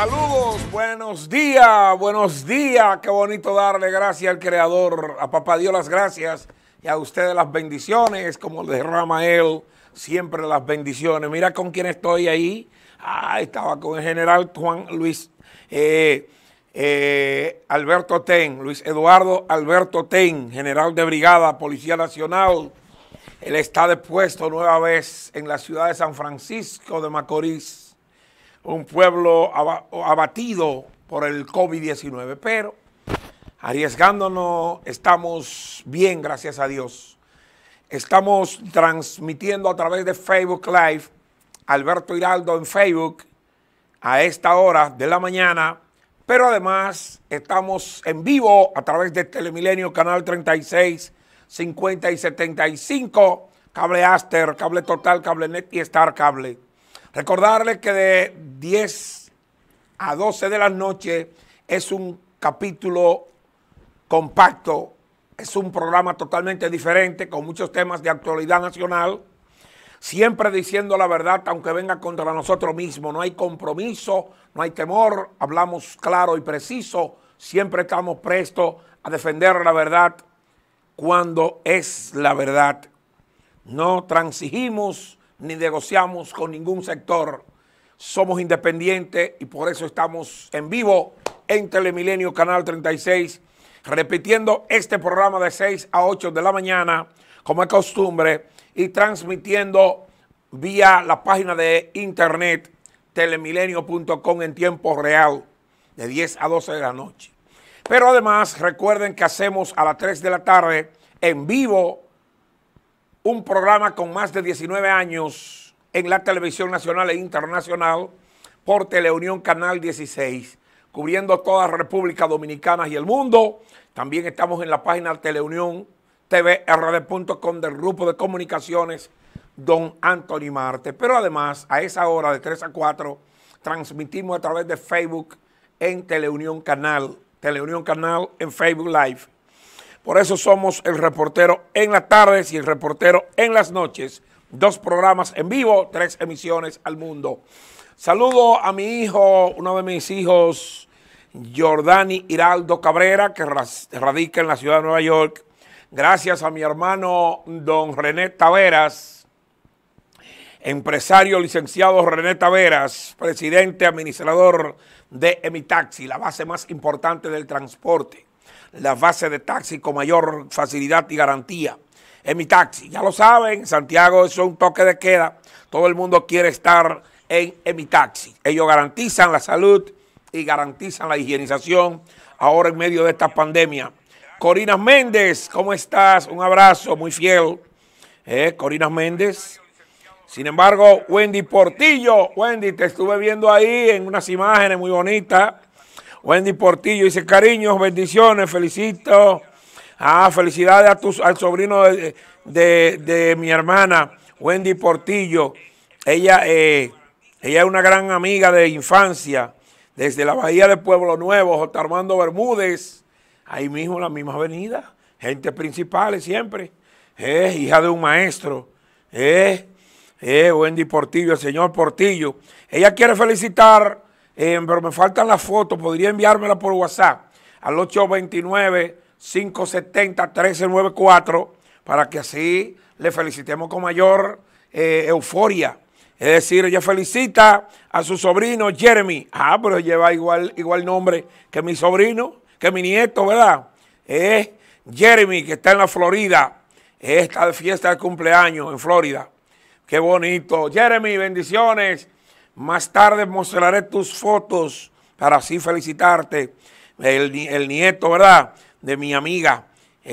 Saludos, buenos días, qué bonito darle gracias al Creador, a Papá Dios las gracias y a ustedes las bendiciones, como le derrama Él, siempre las bendiciones. Mira con quién estoy ahí, estaba con el general Juan Luis Alberto Ten, Luis Eduardo Alberto Ten, general de brigada, Policía Nacional. Él está depuesto nueva vez en la ciudad de San Francisco de Macorís, un pueblo abatido por el COVID-19, pero arriesgándonos estamos bien, gracias a Dios. Estamos transmitiendo a través de Facebook Live, Alberto Hiraldo en Facebook, a esta hora de la mañana, pero además estamos en vivo a través de Telemilenio, Canal 36, 50 y 75, Cable Aster, Cable Total, Cable Net y Star Cable. Recordarles que de 10 a 12 de la noche es un capítulo compacto, es un programa totalmente diferente con muchos temas de actualidad nacional, siempre diciendo la verdad aunque venga contra nosotros mismos. No hay compromiso, no hay temor, hablamos claro y preciso, siempre estamos prestos a defender la verdad cuando es la verdad. No transigimos ni negociamos con ningún sector. Somos independientes y por eso estamos en vivo en Telemilenio, Canal 36, repitiendo este programa de 6 a 8 de la mañana, como es costumbre, y transmitiendo vía la página de internet telemilenio.com en tiempo real, de 10 a 12 de la noche. Pero además, recuerden que hacemos a las 3 de la tarde en vivo un programa con más de 19 años en la televisión nacional e internacional por Teleunión Canal 16, cubriendo toda la República Dominicana y el mundo. También estamos en la página Teleunión TVRD.com del grupo de comunicaciones Don Anthony Marte. Pero además, a esa hora de 3 a 4, transmitimos a través de Facebook en Teleunión Canal en Facebook Live. Por eso somos el reportero en las tardes y el reportero en las noches. 2 programas en vivo, 3 emisiones al mundo. Saludo a mi hijo, uno de mis hijos, Jordani Hiraldo Cabrera, que radica en la ciudad de Nueva York. Gracias a mi hermano don René Taveras, empresario licenciado René Taveras, presidente administrador de Emitaxi, la base más importante del transporte, la base de taxi con mayor facilidad y garantía. Emitaxi, ya lo saben, Santiago es un toque de queda, todo el mundo quiere estar en Emitaxi. Ellos garantizan la salud y garantizan la higienización ahora en medio de esta pandemia. Corina Méndez, ¿cómo estás? Un abrazo muy fiel. Corina Méndez. Sin embargo, Wendy Portillo, Wendy, te estuve viendo ahí en unas imágenes muy bonitas. Wendy Portillo dice, cariños, bendiciones, felicito. Felicidades al sobrino de mi hermana, Wendy Portillo. Ella es una gran amiga de infancia, desde la Bahía de Pueblo Nuevo, J. Armando Bermúdez, ahí mismo en la misma avenida, gente principal siempre, hija de un maestro, Wendy Portillo, el señor Portillo. Ella quiere felicitar, pero me faltan las fotos, podría enviármela por WhatsApp al 829-570-1394 para que así le felicitemos con mayor euforia. Es decir, ella felicita a su sobrino Jeremy. Pero lleva igual nombre que mi sobrino, que mi nieto, ¿verdad? Jeremy, que está en la Florida. Está de fiesta de cumpleaños en Florida. Qué bonito. Jeremy, bendiciones. Más tarde mostraré tus fotos para así felicitarte. El nieto, ¿verdad? De mi amiga.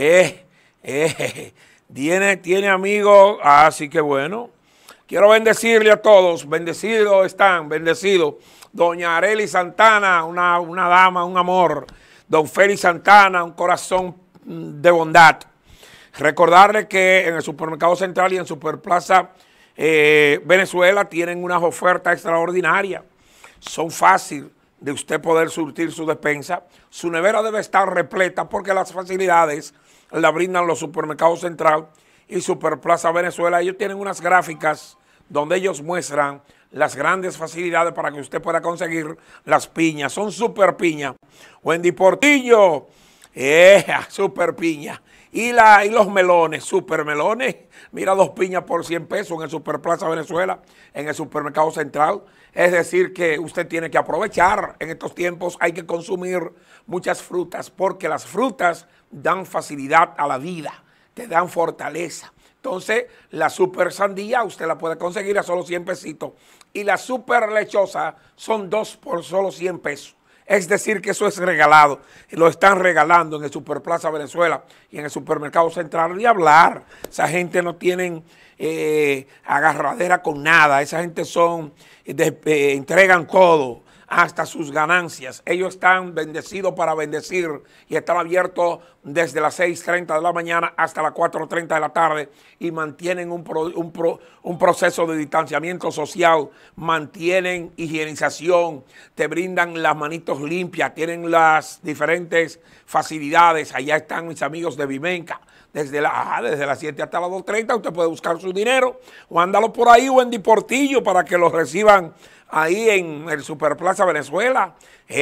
Tiene amigos. Así que bueno. Quiero bendecirle a todos. Bendecidos están, bendecidos. Doña Arely Santana, una dama, un amor. Don Félix Santana, un corazón de bondad. Recordarle que en el Supermercado Central y en Superplaza Venezuela tienen unas ofertas extraordinarias. Son fáciles de usted poder surtir su despensa. Su nevera debe estar repleta porque las facilidades la brindan los Supermercados Central y Superplaza Venezuela. Ellos tienen unas gráficas donde ellos muestran las grandes facilidades para que usted pueda conseguir las piñas. Son super piñas. Wendy Portillo, super piña. Y los melones, super melones. Mira, 2 piñas por 100 pesos en el Superplaza Venezuela, en el Supermercado Central. Es decir, que usted tiene que aprovechar en estos tiempos. Hay que consumir muchas frutas porque las frutas dan facilidad a la vida, te dan fortaleza. Entonces, la super sandía usted la puede conseguir a solo 100 pesitos. Y la super lechosa son 2 por solo 100 pesos. Es decir, que eso es regalado. Lo están regalando en el Superplaza Venezuela y en el Supermercado Central. Ni hablar. Esa gente no tienen agarradera con nada. Esa gente entregan todo, hasta sus ganancias. Ellos están bendecidos para bendecir y están abiertos desde las 6:30 de la mañana hasta las 4:30 de la tarde y mantienen un proceso de distanciamiento social, mantienen higienización, te brindan las manitos limpias, tienen las diferentes facilidades. Allá están mis amigos de Vimenca. Desde las 7 hasta las 2:30 usted puede buscar su dinero o ándalo por ahí, Wendy Portillo, para que lo reciban ahí en el Superplaza Venezuela.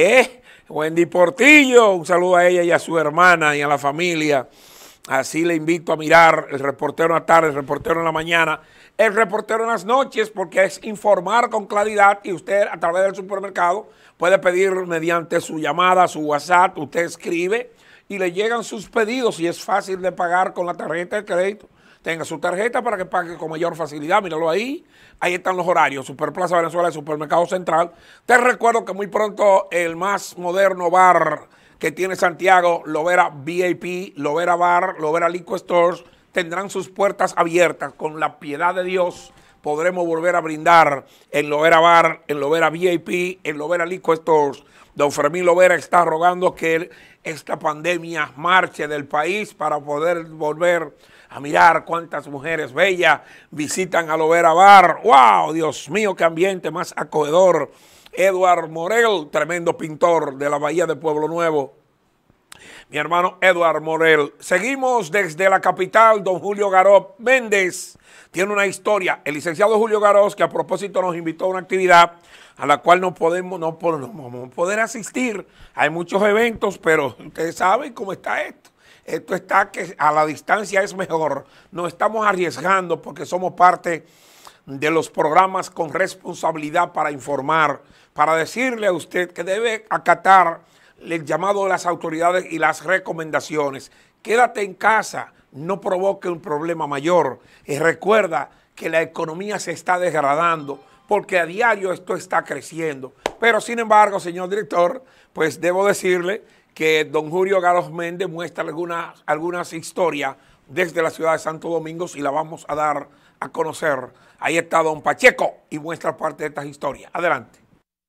Wendy Portillo, un saludo a ella y a su hermana y a la familia. Así le invito a mirar el reportero en la tarde, el reportero en la mañana, el reportero en las noches, porque es informar con claridad y usted a través del supermercado puede pedir mediante su llamada, su WhatsApp, usted escribe y le llegan sus pedidos y es fácil de pagar con la tarjeta de crédito. Tenga su tarjeta para que pague con mayor facilidad. Míralo ahí. Ahí están los horarios. Superplaza Venezuela, el Supermercado Central. Te recuerdo que muy pronto el más moderno bar que tiene Santiago, Lovera VIP, Lovera Bar, Lovera Liquor Stores, tendrán sus puertas abiertas. Con la piedad de Dios podremos volver a brindar en Lovera Bar, en Lovera VIP, en Lovera Liquor Stores. Don Fermín Lovera está rogando que esta pandemia marche del país para poder volver a mirar cuántas mujeres bellas visitan a Lovera Bar. ¡Wow! Dios mío, qué ambiente más acogedor. Edward Morel, tremendo pintor de la Bahía de Pueblo Nuevo. Mi hermano Edward Morel. Seguimos desde la capital. Don Julio Garó Méndez tiene una historia. El licenciado Julio Garó, que a propósito nos invitó a una actividad a la cual no podemos poder asistir. Hay muchos eventos, pero ustedes saben cómo está esto. Esto está que a la distancia es mejor. Nos estamos arriesgando porque somos parte de los programas con responsabilidad para informar, para decirle a usted que debe acatar el llamado de las autoridades y las recomendaciones. Quédate en casa, no provoque un problema mayor. Y recuerda que la economía se está degradando porque a diario esto está creciendo. Pero sin embargo, señor director, pues debo decirle que don Julio Garó Méndez muestra algunas historias desde la ciudad de Santo Domingo y la vamos a dar a conocer. Ahí está don Pacheco y muestra parte de estas historias. Adelante.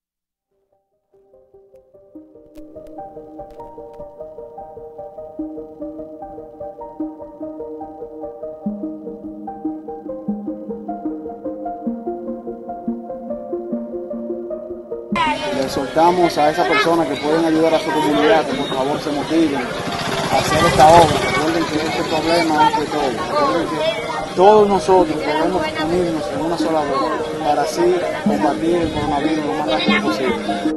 Le exhortamos a esas personas que pueden ayudar a su comunidad que por favor se motiven a hacer esta obra. Recuerden que este problema es de todos. Recuerden que todos nosotros debemos unirnos en una sola voz para así combatir el coronavirus lo más rápido posible.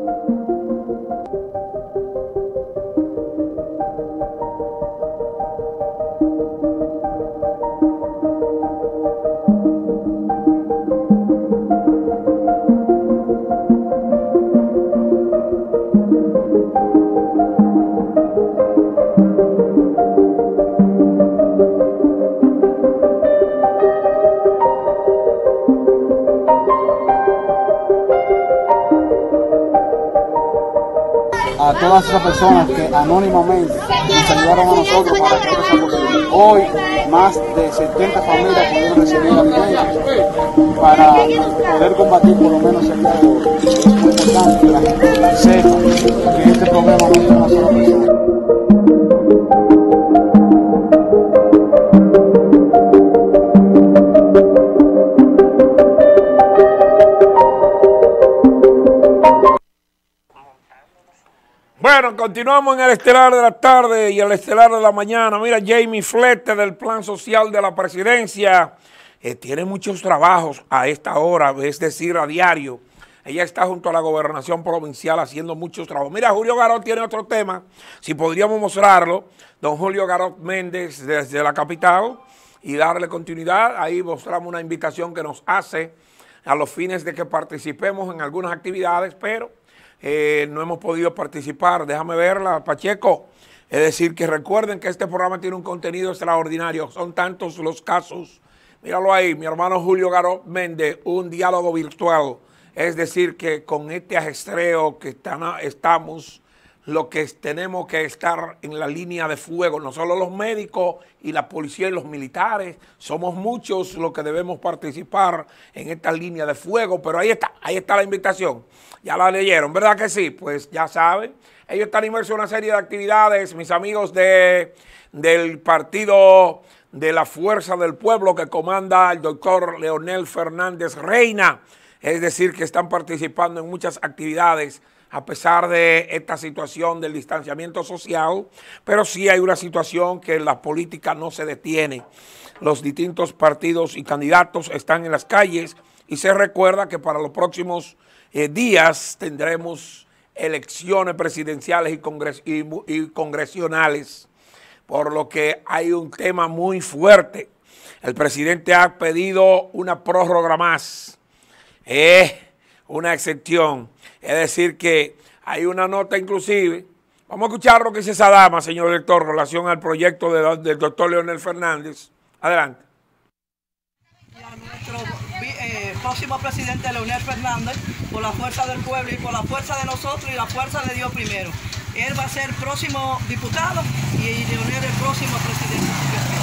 A todas esas personas que anónimamente nos ayudaron a nosotros para que esto se ocurriera. Hoy más de 70 familias pudieron recibir alimentos para poder combatir por lo menos el día de hoy. Es muy importante que la gente sepa que este problema no es de una sola persona. Bueno, continuamos en el estelar de la tarde y el estelar de la mañana. Mira, Jamie Flete del Plan Social de la Presidencia tiene muchos trabajos a esta hora, es decir, a diario. Ella está junto a la gobernación provincial haciendo muchos trabajos. Mira, Julio Garot tiene otro tema, si podríamos mostrarlo, don Julio Garot Méndez desde la capital, y darle continuidad. Ahí mostramos una invitación que nos hace a los fines de que participemos en algunas actividades, pero no hemos podido participar. Déjame verla, Pacheco. Es decir, que recuerden que este programa tiene un contenido extraordinario. Son tantos los casos. Míralo ahí, mi hermano Julio Garot Méndez, un diálogo virtual. Es decir, que con este ajetreo que estamos, lo que tenemos que estar en la línea de fuego, no solo los médicos y la policía y los militares, somos muchos los que debemos participar en esta línea de fuego, pero ahí está la invitación. Ya la leyeron, ¿verdad que sí? Pues ya saben, ellos están inmersos en una serie de actividades, mis amigos del partido de la Fuerza del Pueblo que comanda el doctor Leonel Fernández Reina. Es decir, que están participando en muchas actividades a pesar de esta situación del distanciamiento social, pero sí hay una situación que la política no se detiene. Los distintos partidos y candidatos están en las calles y se recuerda que para los próximos días tendremos elecciones presidenciales y congresionales, por lo que hay un tema muy fuerte. El presidente ha pedido una prórroga más. Una excepción, es decir que hay una nota inclusive, vamos a escuchar lo que dice esa dama, señor director, en relación al proyecto del doctor Leonel Fernández. Adelante. Y a nuestro próximo presidente Leonel Fernández, por la fuerza del pueblo y por la fuerza de nosotros y la fuerza de Dios primero. Él va a ser el próximo diputado y Leonel el próximo presidente.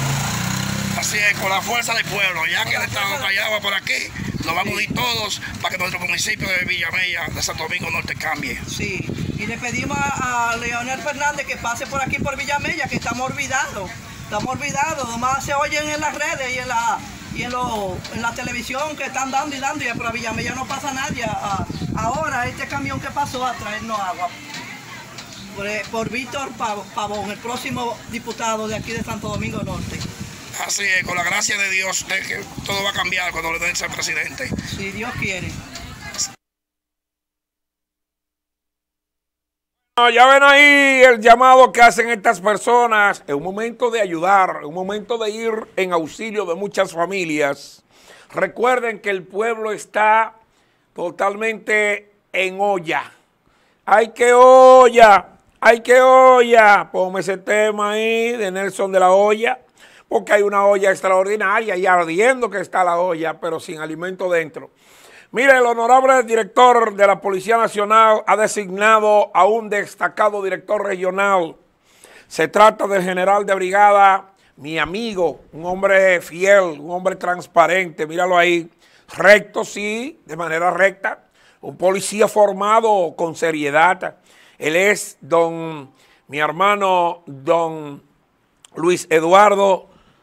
Así es, con la fuerza del pueblo, ya que el Estado callaba por aquí, nos vamos a ir todos para que nuestro municipio de Villamella, de Santo Domingo Norte, cambie. Sí, y le pedimos a Leonel Fernández que pase por aquí por Villamella, que estamos olvidados, nomás se oyen en las redes y en la televisión que están dando y pero a Villamella no pasa nadie. Ahora este camión que pasó a traernos agua, por Víctor Pavón, el próximo diputado de aquí de Santo Domingo Norte. Así es, con la gracia de Dios, de que todo va a cambiar cuando le den ser presidente. Si Dios quiere. Ya ven ahí el llamado que hacen estas personas. Es un momento de ayudar, es un momento de ir en auxilio de muchas familias. Recuerden que el pueblo está totalmente en olla. ¡Ay, qué olla! ¡Ay, qué olla! Ponme ese tema ahí de Nelson de la Olla. Porque hay una olla extraordinaria y ardiendo que está la olla, pero sin alimento dentro. Mire, el honorable director de la Policía Nacional ha designado a un destacado director regional. Se trata del general de brigada, mi amigo, un hombre fiel, un hombre transparente, míralo ahí, recto sí, de manera recta, un policía formado con seriedad. Él es mi hermano, don Luis Eduardo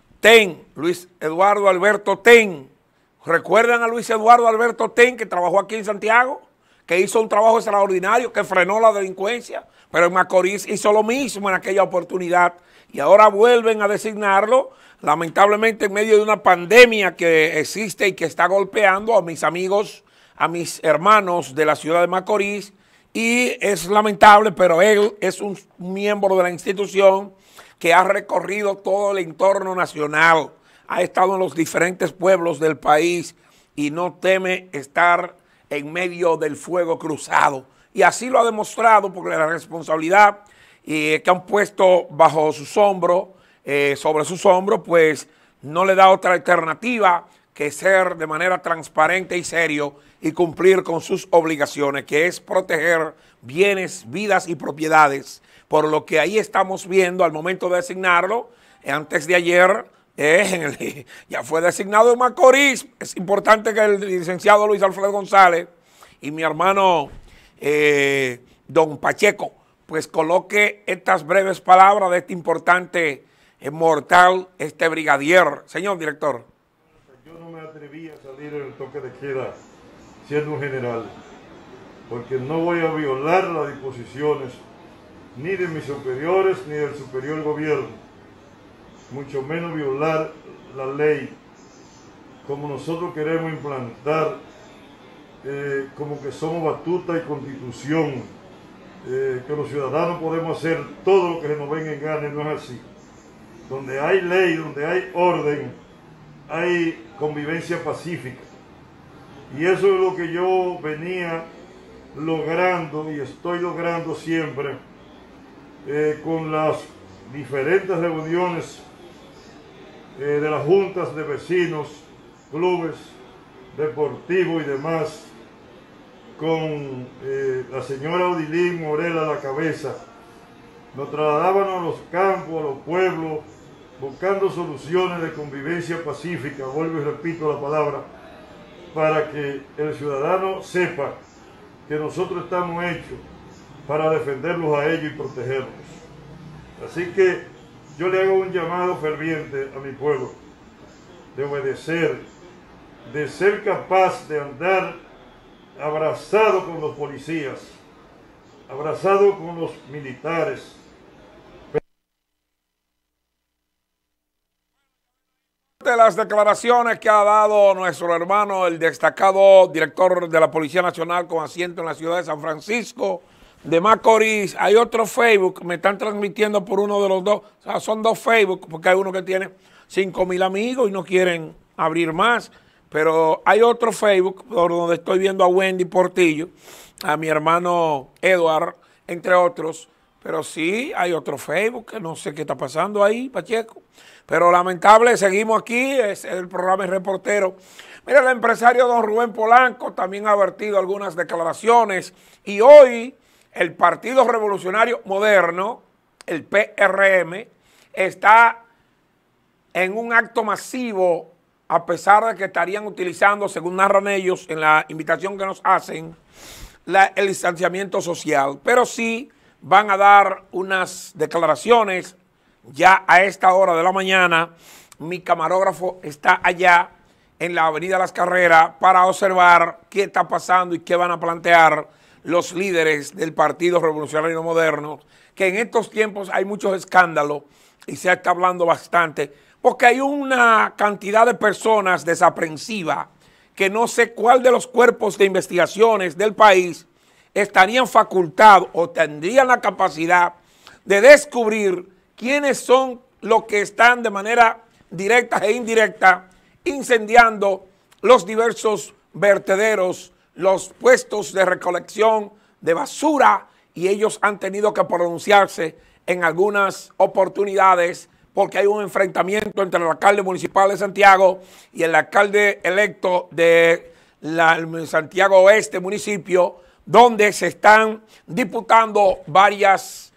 Alberto Ten. ¿Recuerdan a Luis Eduardo Alberto Ten, que trabajó aquí en Santiago? Que hizo un trabajo extraordinario, que frenó la delincuencia, pero en Macorís hizo lo mismo en aquella oportunidad y ahora vuelven a designarlo, lamentablemente en medio de una pandemia que existe y que está golpeando a mis amigos, a mis hermanos de la ciudad de Macorís, y es lamentable, pero él es un miembro de la institución que ha recorrido todo el entorno nacional, ha estado en los diferentes pueblos del país y no teme estar en medio del fuego cruzado. Y así lo ha demostrado porque la responsabilidad que han puesto bajo sus hombros, sobre sus hombros, pues no le da otra alternativa que ser de manera transparente y serio y cumplir con sus obligaciones, que es proteger bienes, vidas y propiedades. Por lo que ahí estamos viendo al momento de designarlo, antes de ayer, ya fue designado en Macorís. Es importante que el licenciado Luis Alfredo González y mi hermano don Pacheco, pues coloque estas breves palabras de este importante mortal, este brigadier. Señor director. Yo no me atreví a salir en el toque de queda siendo un general, porque no voy a violar las disposiciones ni de mis superiores ni del superior gobierno, mucho menos violar la ley. como nosotros queremos implantar, como que somos batuta y constitución, que los ciudadanos podemos hacer todo lo que se nos venga en gana, no es así. Donde hay ley, donde hay orden, hay convivencia pacífica. Y eso es lo que yo venía logrando y estoy logrando siempre con las diferentes reuniones de las juntas de vecinos, clubes deportivos y demás, con la señora Odilín Morel a la cabeza. Nos trasladábamos a los campos, a los pueblos, buscando soluciones de convivencia pacífica, vuelvo y repito la palabra, para que el ciudadano sepa que nosotros estamos hechos para defenderlos a ellos y protegerlos. Así que yo le hago un llamado ferviente a mi pueblo, de obedecer, de ser capaz de andar abrazado con los policías, abrazado con los militares. De las declaraciones que ha dado nuestro hermano, el destacado director de la Policía Nacional con asiento en la ciudad de San Francisco de Macorís, hay otro Facebook, me están transmitiendo por uno de los dos, o sea, son dos Facebook, porque hay uno que tiene 5,000 amigos y no quieren abrir más, pero hay otro Facebook por donde estoy viendo a Wendy Portillo, a mi hermano Edward, entre otros, pero sí hay otro Facebook, que no sé qué está pasando ahí, Pacheco, pero lamentable, seguimos aquí, es el programa El Reportero. Mira, el empresario don Rubén Polanco también ha vertido algunas declaraciones y hoy el Partido Revolucionario Moderno, el PRM, está en un acto masivo, a pesar de que estarían utilizando, según narran ellos en la invitación que nos hacen, el distanciamiento social. Pero sí van a dar unas declaraciones ya a esta hora de la mañana. Mi camarógrafo está allá en la Avenida Las Carreras para observar qué está pasando y qué van a plantear los líderes del Partido Revolucionario Moderno, que en estos tiempos hay muchos escándalos y se está hablando bastante, porque hay una cantidad de personas desaprensivas que no sé cuál de los cuerpos de investigaciones del país estarían facultados o tendrían la capacidad de descubrir quiénes son los que están de manera directa e indirecta incendiando los diversos vertederos, los puestos de recolección de basura, y ellos han tenido que pronunciarse en algunas oportunidades porque hay un enfrentamiento entre el alcalde municipal de Santiago y el alcalde electo de Santiago Oeste, municipio, donde se están disputando varios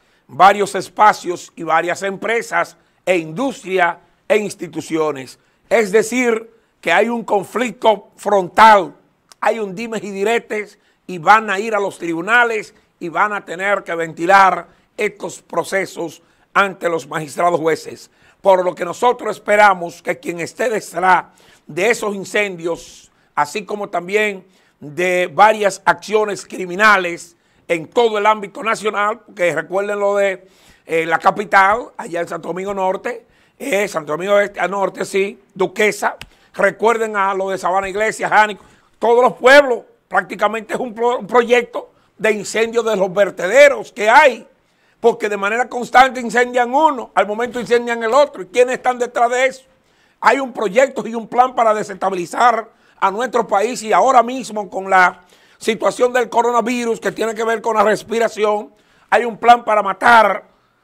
espacios y varias empresas e industria e instituciones. Es decir, que hay un conflicto frontal, hay un dimes y diretes y van a ir a los tribunales y van a tener que ventilar estos procesos ante los magistrados jueces. Por lo que nosotros esperamos que quien esté detrás de esos incendios, así como también de varias acciones criminales en todo el ámbito nacional, porque recuerden lo de la capital, allá en Santo Domingo Norte, Santo Domingo Este, Norte, sí, Duquesa, recuerden a lo de Sabana Iglesia, Jánico, todos los pueblos, prácticamente es un proyecto de incendio de los vertederos que hay, porque de manera constante incendian uno, al momento incendian el otro. ¿Y quiénes están detrás de eso? Hay un proyecto y un plan para desestabilizar a nuestro país, y ahora mismo con la situación del coronavirus que tiene que ver con la respiración, hay un plan para matar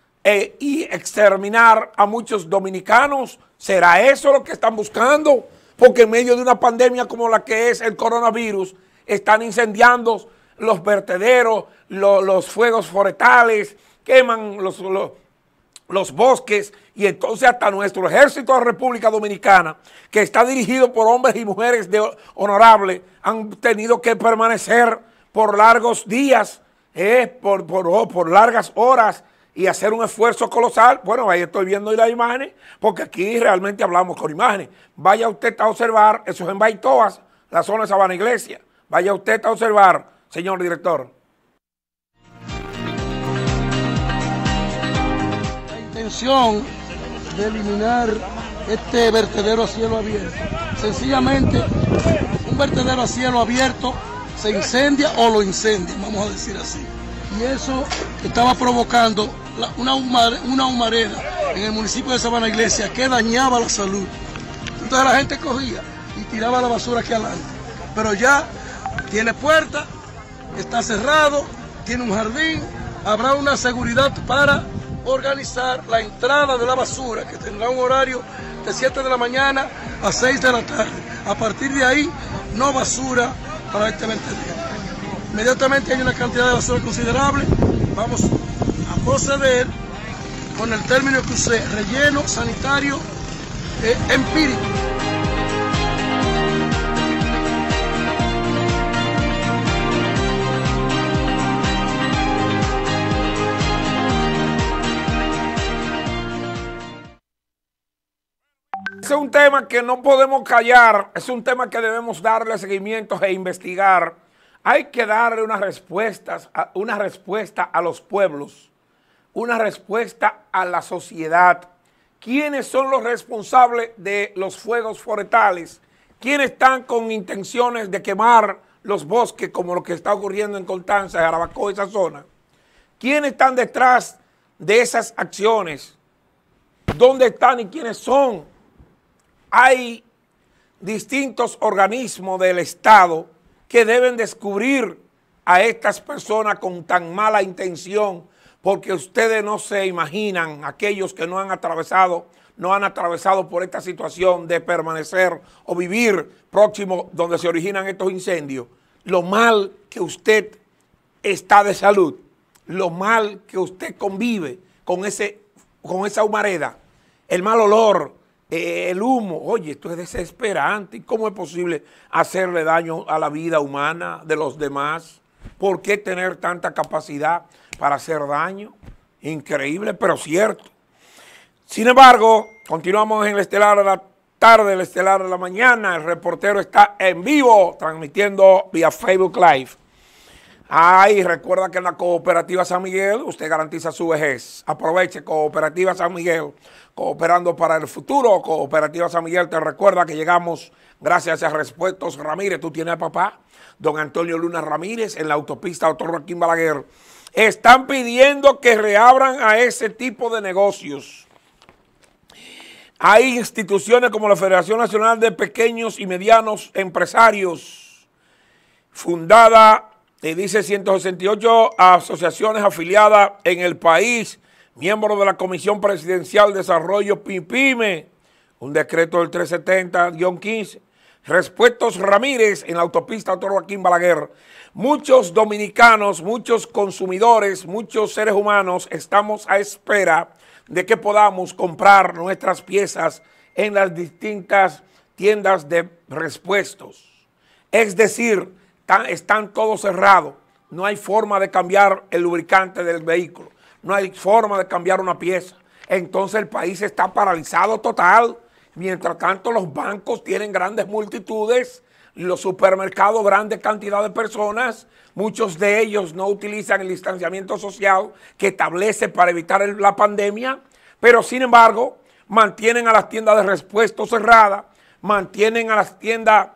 y exterminar a muchos dominicanos. ¿Será eso lo que están buscando? Porque en medio de una pandemia como la que es el coronavirus, están incendiando los vertederos, los fuegos forestales, queman los bosques, y entonces hasta nuestro ejército de la República Dominicana, que está dirigido por hombres y mujeres honorables, han tenido que permanecer por largos días, por largas horas, y hacer un esfuerzo colosal. Bueno, ahí estoy viendo las imágenes, porque aquí realmente hablamos con imágenes. Vaya usted a observar, eso es en Baitoas, la zona de Sabana Iglesia. Vaya usted a observar, señor director. La intención de eliminar este vertedero a cielo abierto sencillamente un vertedero a cielo abierto se incendia o lo incendia, vamos a decir así. Y eso estaba provocando una humareda en el municipio de Sabana Iglesia que dañaba la salud. Entonces la gente cogía y tiraba la basura aquí adelante. Pero ya tiene puerta, está cerrado, tiene un jardín, habrá una seguridad para organizar la entrada de la basura, que tendrá un horario de 7 de la mañana a 6 de la tarde. A partir de ahí, no basura para este vertedero. Inmediatamente hay una cantidad de basura considerable, vamos a proceder con el término que usé, relleno sanitario empírico. Es un tema que no podemos callar, es un tema que debemos darle seguimiento e investigar. Hay que darle una respuesta a los pueblos, una respuesta a la sociedad. ¿Quiénes son los responsables de los fuegos forestales? ¿Quiénes están con intenciones de quemar los bosques como lo que está ocurriendo en Constanza, Jarabacoa, esa zona? ¿Quiénes están detrás de esas acciones? ¿Dónde están y quiénes son? Hay distintos organismos del Estado que deben descubrir a estas personas con tan mala intención, porque ustedes no se imaginan, aquellos que no han atravesado por esta situación de permanecer o vivir próximo donde se originan estos incendios, lo mal que usted está de salud, lo mal que usted convive con esa humareda, el mal olor, el humo. Oye, esto es desesperante. ¿Cómo es posible hacerle daño a la vida humana de los demás? ¿Por qué tener tanta capacidad para hacer daño? Increíble, pero cierto. Sin embargo, continuamos en el estelar de la tarde, el estelar de la mañana. El reportero está en vivo, transmitiendo vía Facebook Live. Recuerda que en la Cooperativa San Miguel usted garantiza su vejez. Aproveche Cooperativa San Miguel, cooperando para el futuro. Cooperativa San Miguel te recuerda que llegamos gracias a Repuestos Ramírez. Tú tienes a papá, don Antonio Luna Ramírez, en la autopista Dr. Joaquín Balaguer. Están pidiendo que reabran a ese tipo de negocios. Hay instituciones como la Federación Nacional de Pequeños y Medianos Empresarios, fundada, dice 168 asociaciones afiliadas en el país, miembros de la Comisión Presidencial de Desarrollo PIPIME, un decreto del 370-15, Repuestos Ramírez en la autopista Dr. Joaquín Balaguer. Muchos dominicanos, muchos consumidores, muchos seres humanos estamos a espera de que podamos comprar nuestras piezas en las distintas tiendas de repuestos. Es decir, están todos cerrados, no hay forma de cambiar el lubricante del vehículo, no hay forma de cambiar una pieza. Entonces el país está paralizado total. Mientras tanto, los bancos tienen grandes multitudes, los supermercados grandes cantidades de personas, muchos de ellos no utilizan el distanciamiento social que establece para evitar la pandemia, pero sin embargo mantienen a las tiendas de repuestos cerradas, mantienen a las tiendas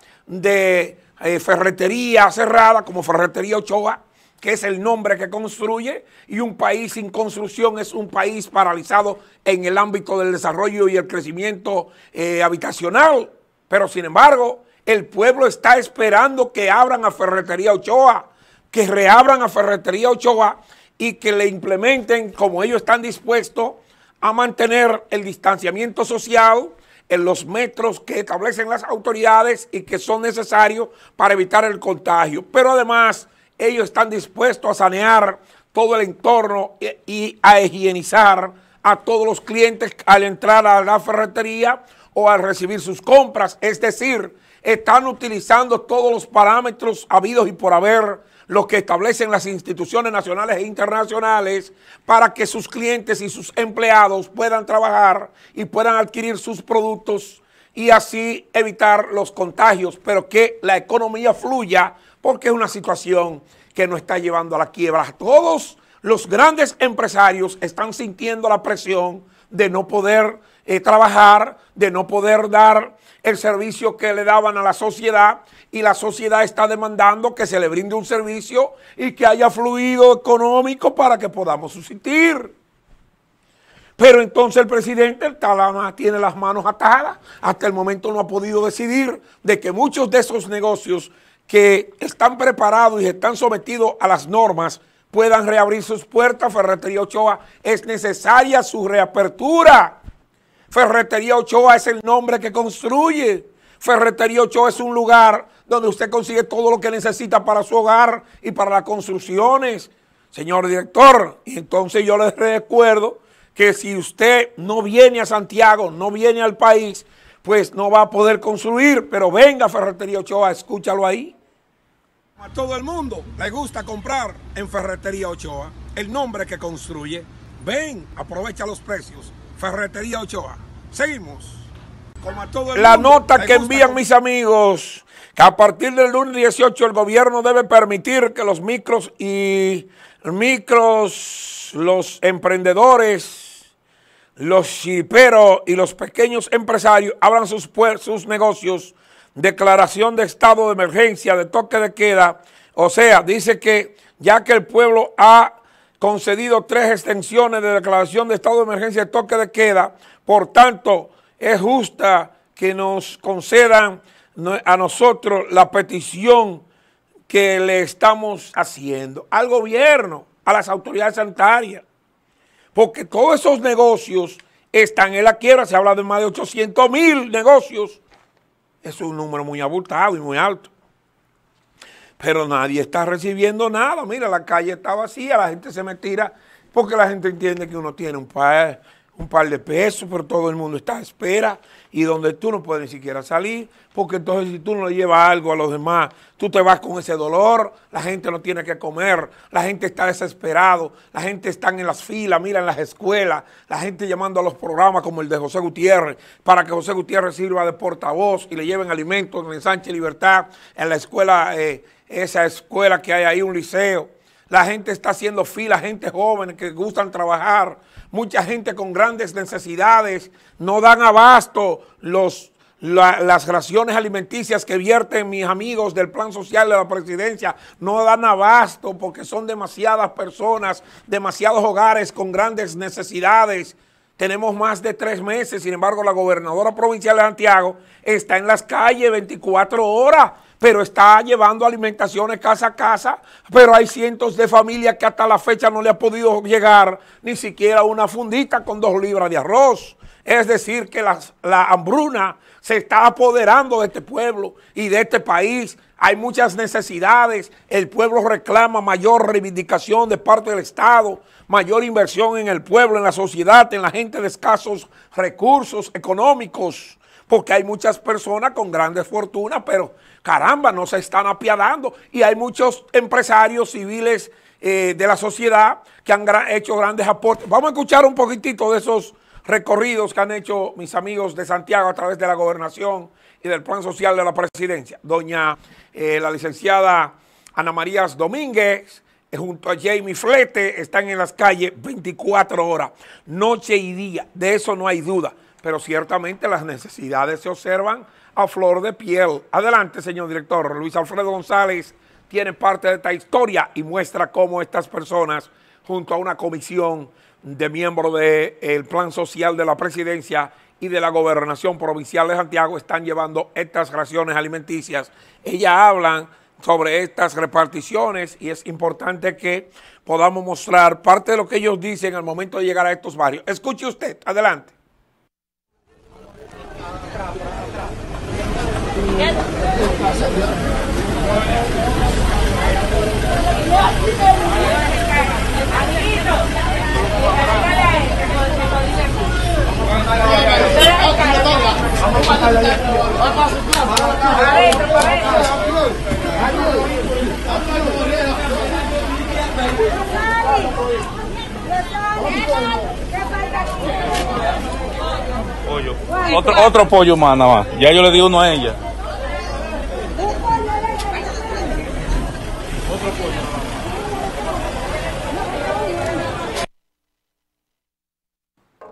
de ferretería cerrada, como Ferretería Ochoa, que es el nombre que construye, y un país sin construcción es un país paralizado en el ámbito del desarrollo y el crecimiento habitacional. Pero sin embargo, el pueblo está esperando que abran a Ferretería Ochoa, que reabran a Ferretería Ochoa y que le implementen, como ellos están dispuestos a mantener el distanciamiento social en los metros que establecen las autoridades y que son necesarios para evitar el contagio. Pero además, ellos están dispuestos a sanear todo el entorno y a higienizar a todos los clientes al entrar a la ferretería o al recibir sus compras. Es decir, están utilizando todos los parámetros habidos y por haber, los que establecen las instituciones nacionales e internacionales, para que sus clientes y sus empleados puedan trabajar y puedan adquirir sus productos y así evitar los contagios, pero que la economía fluya, porque es una situación que nos está llevando a la quiebra. Todos los grandes empresarios están sintiendo la presión de no poder trabajar, de no poder dar el servicio que le daban a la sociedad, y la sociedad está demandando que se le brinde un servicio y que haya fluido económico para que podamos subsistir. Pero entonces el presidente tiene las manos atadas, hasta el momento no ha podido decidir de que muchos de esos negocios que están preparados y están sometidos a las normas puedan reabrir sus puertas. Ferretería Ochoa es necesaria su reapertura. Ferretería Ochoa es el nombre que construye. Ferretería Ochoa es un lugar donde usted consigue todo lo que necesita para su hogar y para las construcciones, señor director. Y entonces yo les recuerdo que si usted no viene a Santiago, no viene al país, pues no va a poder construir, pero venga a Ferretería Ochoa, escúchalo ahí. A todo el mundo le gusta comprar en Ferretería Ochoa, el nombre que construye. Ven, aprovecha los precios. Ferretería Ochoa. Seguimos. Como a todo el mundo, nota que envían mis amigos, que a partir del lunes 18 el gobierno debe permitir que los los emprendedores, los chiperos y los pequeños empresarios abran sus negocios. Declaración de estado de emergencia, de toque de queda. O sea, dice que ya que el pueblo ha concedido 3 extensiones de declaración de estado de emergencia, de toque de queda, por tanto, es justa que nos concedan a nosotros la petición que le estamos haciendo al gobierno, a las autoridades sanitarias, porque todos esos negocios están en la quiebra. Se habla de más de 800,000 negocios. Es un número muy abultado y muy alto. Pero nadie está recibiendo nada. Mira, la calle está vacía, la gente se me tira porque la gente entiende que uno tiene un par de pesos, pero todo el mundo está a espera, y donde tú no puedes ni siquiera salir, porque entonces si tú no le llevas algo a los demás, tú te vas con ese dolor, la gente no tiene que comer, la gente está desesperado, la gente está en las filas, mira, en las escuelas, la gente llamando a los programas como el de José Gutiérrez, para que José Gutiérrez sirva de portavoz y le lleven alimentos en el Sánchez Libertad, en la escuela, esa escuela que hay ahí, un liceo. La gente está haciendo fila, gente joven que gustan trabajar, mucha gente con grandes necesidades, no dan abasto las raciones alimenticias que vierten mis amigos del Plan Social de la Presidencia, no dan abasto porque son demasiadas personas, demasiados hogares con grandes necesidades. Tenemos más de 3 meses, sin embargo la gobernadora provincial de Santiago está en las calles 24 horas, pero está llevando alimentaciones casa a casa, pero hay cientos de familias que hasta la fecha no le ha podido llegar ni siquiera una fundita con 2 libras de arroz. Es decir, que la hambruna se está apoderando de este pueblo y de este país. Hay muchas necesidades, el pueblo reclama mayor reivindicación de parte del Estado, mayor inversión en el pueblo, en la sociedad, en la gente de escasos recursos económicos, porque hay muchas personas con grandes fortunas, pero caramba, no se están apiadando, y hay muchos empresarios civiles de la sociedad que han hecho grandes aportes. Vamos a escuchar un poquitito de esos recorridos que han hecho mis amigos de Santiago a través de la gobernación y del Plan Social de la Presidencia. La licenciada Ana María Domínguez, junto a Jamie Flete, están en las calles 24 horas, noche y día, de eso no hay duda, pero ciertamente las necesidades se observan a flor de piel. Adelante, señor director. Luis Alfredo González tiene parte de esta historia y muestra cómo estas personas, junto a una comisión de miembros del Plan Social de la Presidencia y de la Gobernación Provincial de Santiago, están llevando estas raciones alimenticias. Ellas hablan sobre estas reparticiones y es importante que podamos mostrar parte de lo que ellos dicen al momento de llegar a estos barrios. Escuche usted, adelante. Pollo. Otro pollo más nada más. Ya yo le di uno a ella. Otro pollo.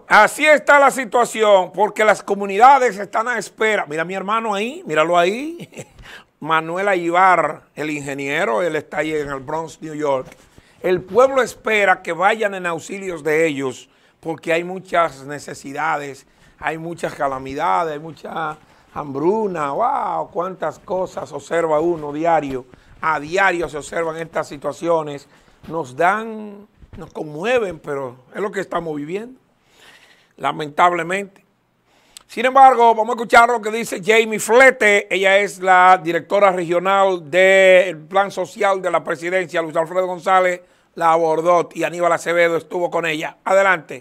Así está la situación, porque las comunidades están a espera. Mira a mi hermano ahí, míralo ahí. Manuel Aybar, el ingeniero, él está ahí en el Bronx, New York. El pueblo espera que vayan en auxilios de ellos, porque hay muchas necesidades, hay muchas calamidades, hay mucha hambruna. ¡Wow! Cuántas cosas observa uno diario. A diario se observan estas situaciones. Nos conmueven, pero es lo que estamos viviendo, lamentablemente. Sin embargo, vamos a escuchar lo que dice Jamie Flete. Ella es la directora regional del Plan Social de la Presidencia. Luis Alfredo González la abordó y Aníbal Acevedo estuvo con ella. Adelante.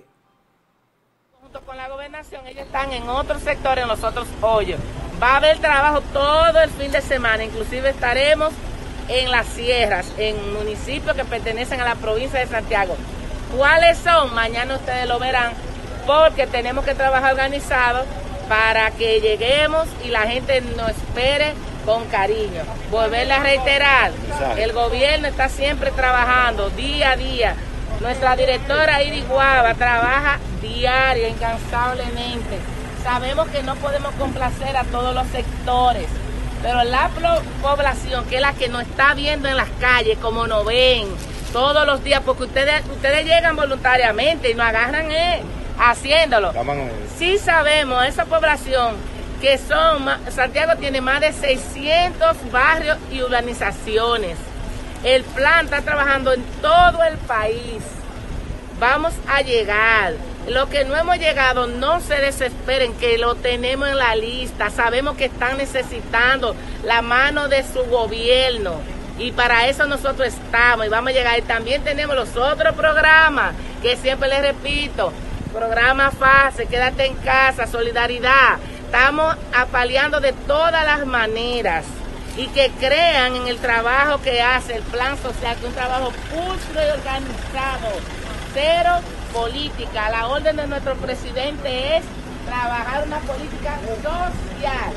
Junto con la gobernación, ellos están en otros sectores, en los otros hoyos. Va a haber trabajo todo el fin de semana, inclusive estaremos en las sierras, en municipios que pertenecen a la provincia de Santiago. ¿Cuáles son? Mañana ustedes lo verán, porque tenemos que trabajar organizado para que lleguemos y la gente nos espere con cariño. Volverle a reiterar, el gobierno está siempre trabajando día a día. Nuestra directora Iris Guava trabaja diaria, incansablemente. Sabemos que no podemos complacer a todos los sectores, pero la población, que es la que nos está viendo en las calles, como nos ven todos los días, porque ustedes llegan voluntariamente y nos agarran haciéndolo. Sí sabemos, esa población que Santiago tiene más de 600 barrios y urbanizaciones. El plan está trabajando en todo el país. Vamos a llegar. Lo que no hemos llegado, no se desesperen, que lo tenemos en la lista. Sabemos que están necesitando la mano de su gobierno. Y para eso nosotros estamos y vamos a llegar. Y también tenemos los otros programas, que siempre les repito, programa FASE, quédate en casa, solidaridad. Estamos apaleando de todas las maneras y que crean en el trabajo que hace el Plan Social, que es un trabajo pulcro y organizado, cero política. La orden de nuestro presidente es trabajar una política social.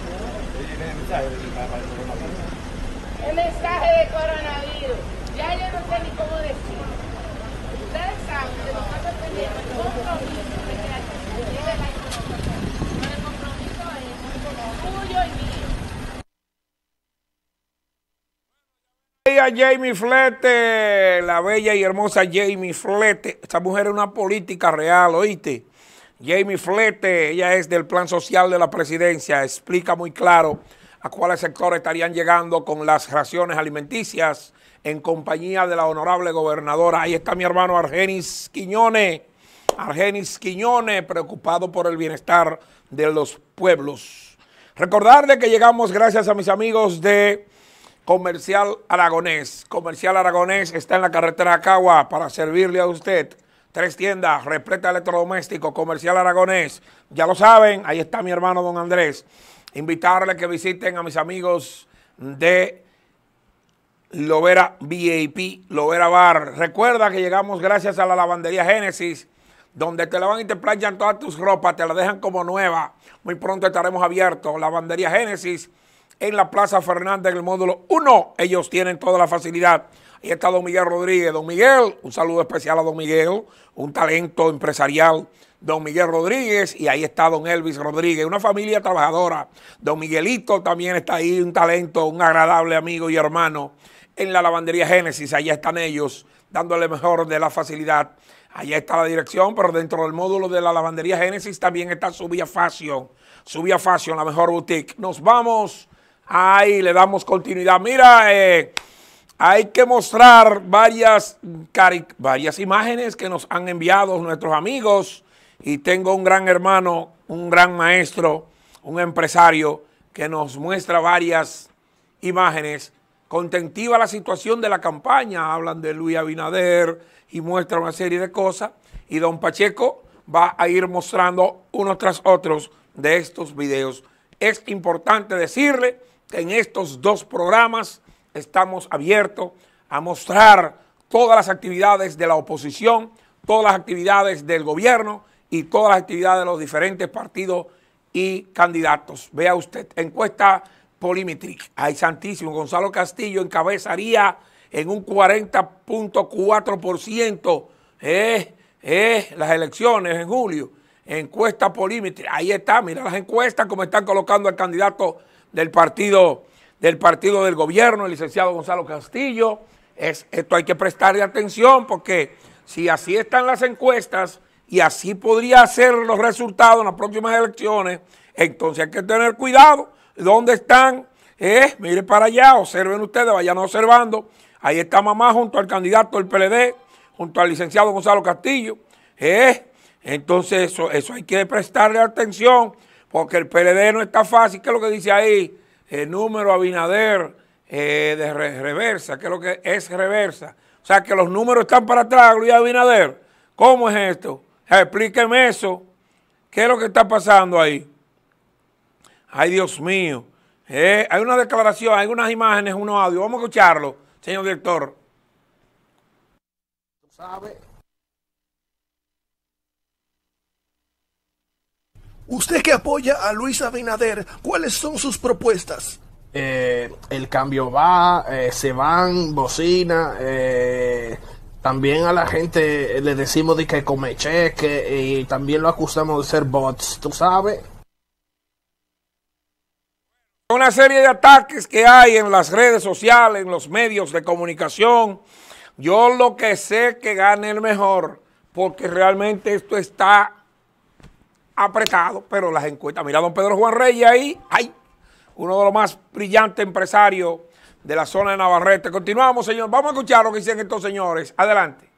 El mensaje de coronavirus, ya yo no sé ni cómo decir. Ustedes saben que nosotros tenemos el compromiso de que la llegue la información, pero el compromiso es tuyo y mío. Jamie Flete, la bella y hermosa Jamie Flete. Esta mujer es una política real, ¿oíste? Jamie Flete, ella es del Plan Social de la Presidencia, explica muy claro a cuáles sectores estarían llegando con las raciones alimenticias en compañía de la honorable gobernadora. Ahí está mi hermano Argenis Quiñones. Argenis Quiñones, preocupado por el bienestar de los pueblos. Recordarle que llegamos gracias a mis amigos de Comercial Aragonés. Comercial Aragonés está en la carretera Acagua para servirle a usted. 3 tiendas, repleta electrodoméstico, Comercial Aragonés. Ya lo saben, ahí está mi hermano don Andrés. Invitarle que visiten a mis amigos de Lovera VIP, Lovera Bar. Recuerda que llegamos gracias a la lavandería Génesis, donde te lavan y te planchan todas tus ropas, te la dejan como nueva. Muy pronto estaremos abiertos. Lavandería Génesis en la Plaza Fernández, en el módulo 1. Ellos tienen toda la facilidad. Ahí está don Miguel Rodríguez. Don Miguel, un saludo especial a don Miguel, un talento empresarial. Don Miguel Rodríguez, y ahí está don Elvis Rodríguez, una familia trabajadora. Don Miguelito también está ahí, un talento, un agradable amigo y hermano en la lavandería Génesis. Allá están ellos dándole mejor de la facilidad. Allá está la dirección, pero dentro del módulo de la lavandería Génesis también está Subia Fashion. Subia Fashion, la mejor boutique. Nos vamos, ahí le damos continuidad. Mira, hay que mostrar varias imágenes que nos han enviado nuestros amigos. Y tengo un gran hermano, un gran maestro, un empresario que nos muestra varias imágenes. Contentiva la situación de la campaña, hablan de Luis Abinader y muestra una serie de cosas. Y don Pacheco va a ir mostrando unos tras otros de estos videos. Es importante decirle que en estos 2 programas estamos abiertos a mostrar todas las actividades de la oposición, todas las actividades del gobierno y todas las actividades de los diferentes partidos y candidatos. Vea usted, encuesta Polimetric. Ay, santísimo, Gonzalo Castillo encabezaría en un 40.4%. las elecciones en julio, encuesta Polímetro, ahí está, mira las encuestas, como están colocando al candidato del partido del gobierno, el licenciado Gonzalo Castillo. Esto hay que prestarle atención, porque si así están las encuestas y así podría ser los resultados en las próximas elecciones, entonces hay que tener cuidado. ¿Dónde están? Miren para allá, observen ustedes, vayan observando. Ahí está mamá junto al candidato del PLD, junto al licenciado Gonzalo Castillo. Entonces eso hay que prestarle atención, porque el PLD no está fácil. ¿Qué es lo que dice ahí? El número Abinader de reversa. ¿Qué es lo que es reversa? O sea, que los números están para atrás, Luis Abinader. ¿Cómo es esto? Explíqueme eso. ¿Qué es lo que está pasando ahí? Ay, Dios mío. Hay una declaración, hay unas imágenes, unos audios. Vamos a escucharlo, señor director. ¿Sabe? Usted que apoya a Luis Abinader, ¿cuáles son sus propuestas? El cambio va, se van, bocina, también a la gente le decimos de que come cheque y también lo acusamos de ser bots, ¿tú sabes? Una serie de ataques que hay en las redes sociales, en los medios de comunicación. Yo lo que sé es que gane el mejor, porque realmente esto está apretado, pero las encuestas, mira a don Pedro Juan Reyes ahí, ¡ay! Uno de los más brillantes empresarios de la zona de Navarrete. Continuamos, señor, vamos a escuchar lo que dicen estos señores. Adelante.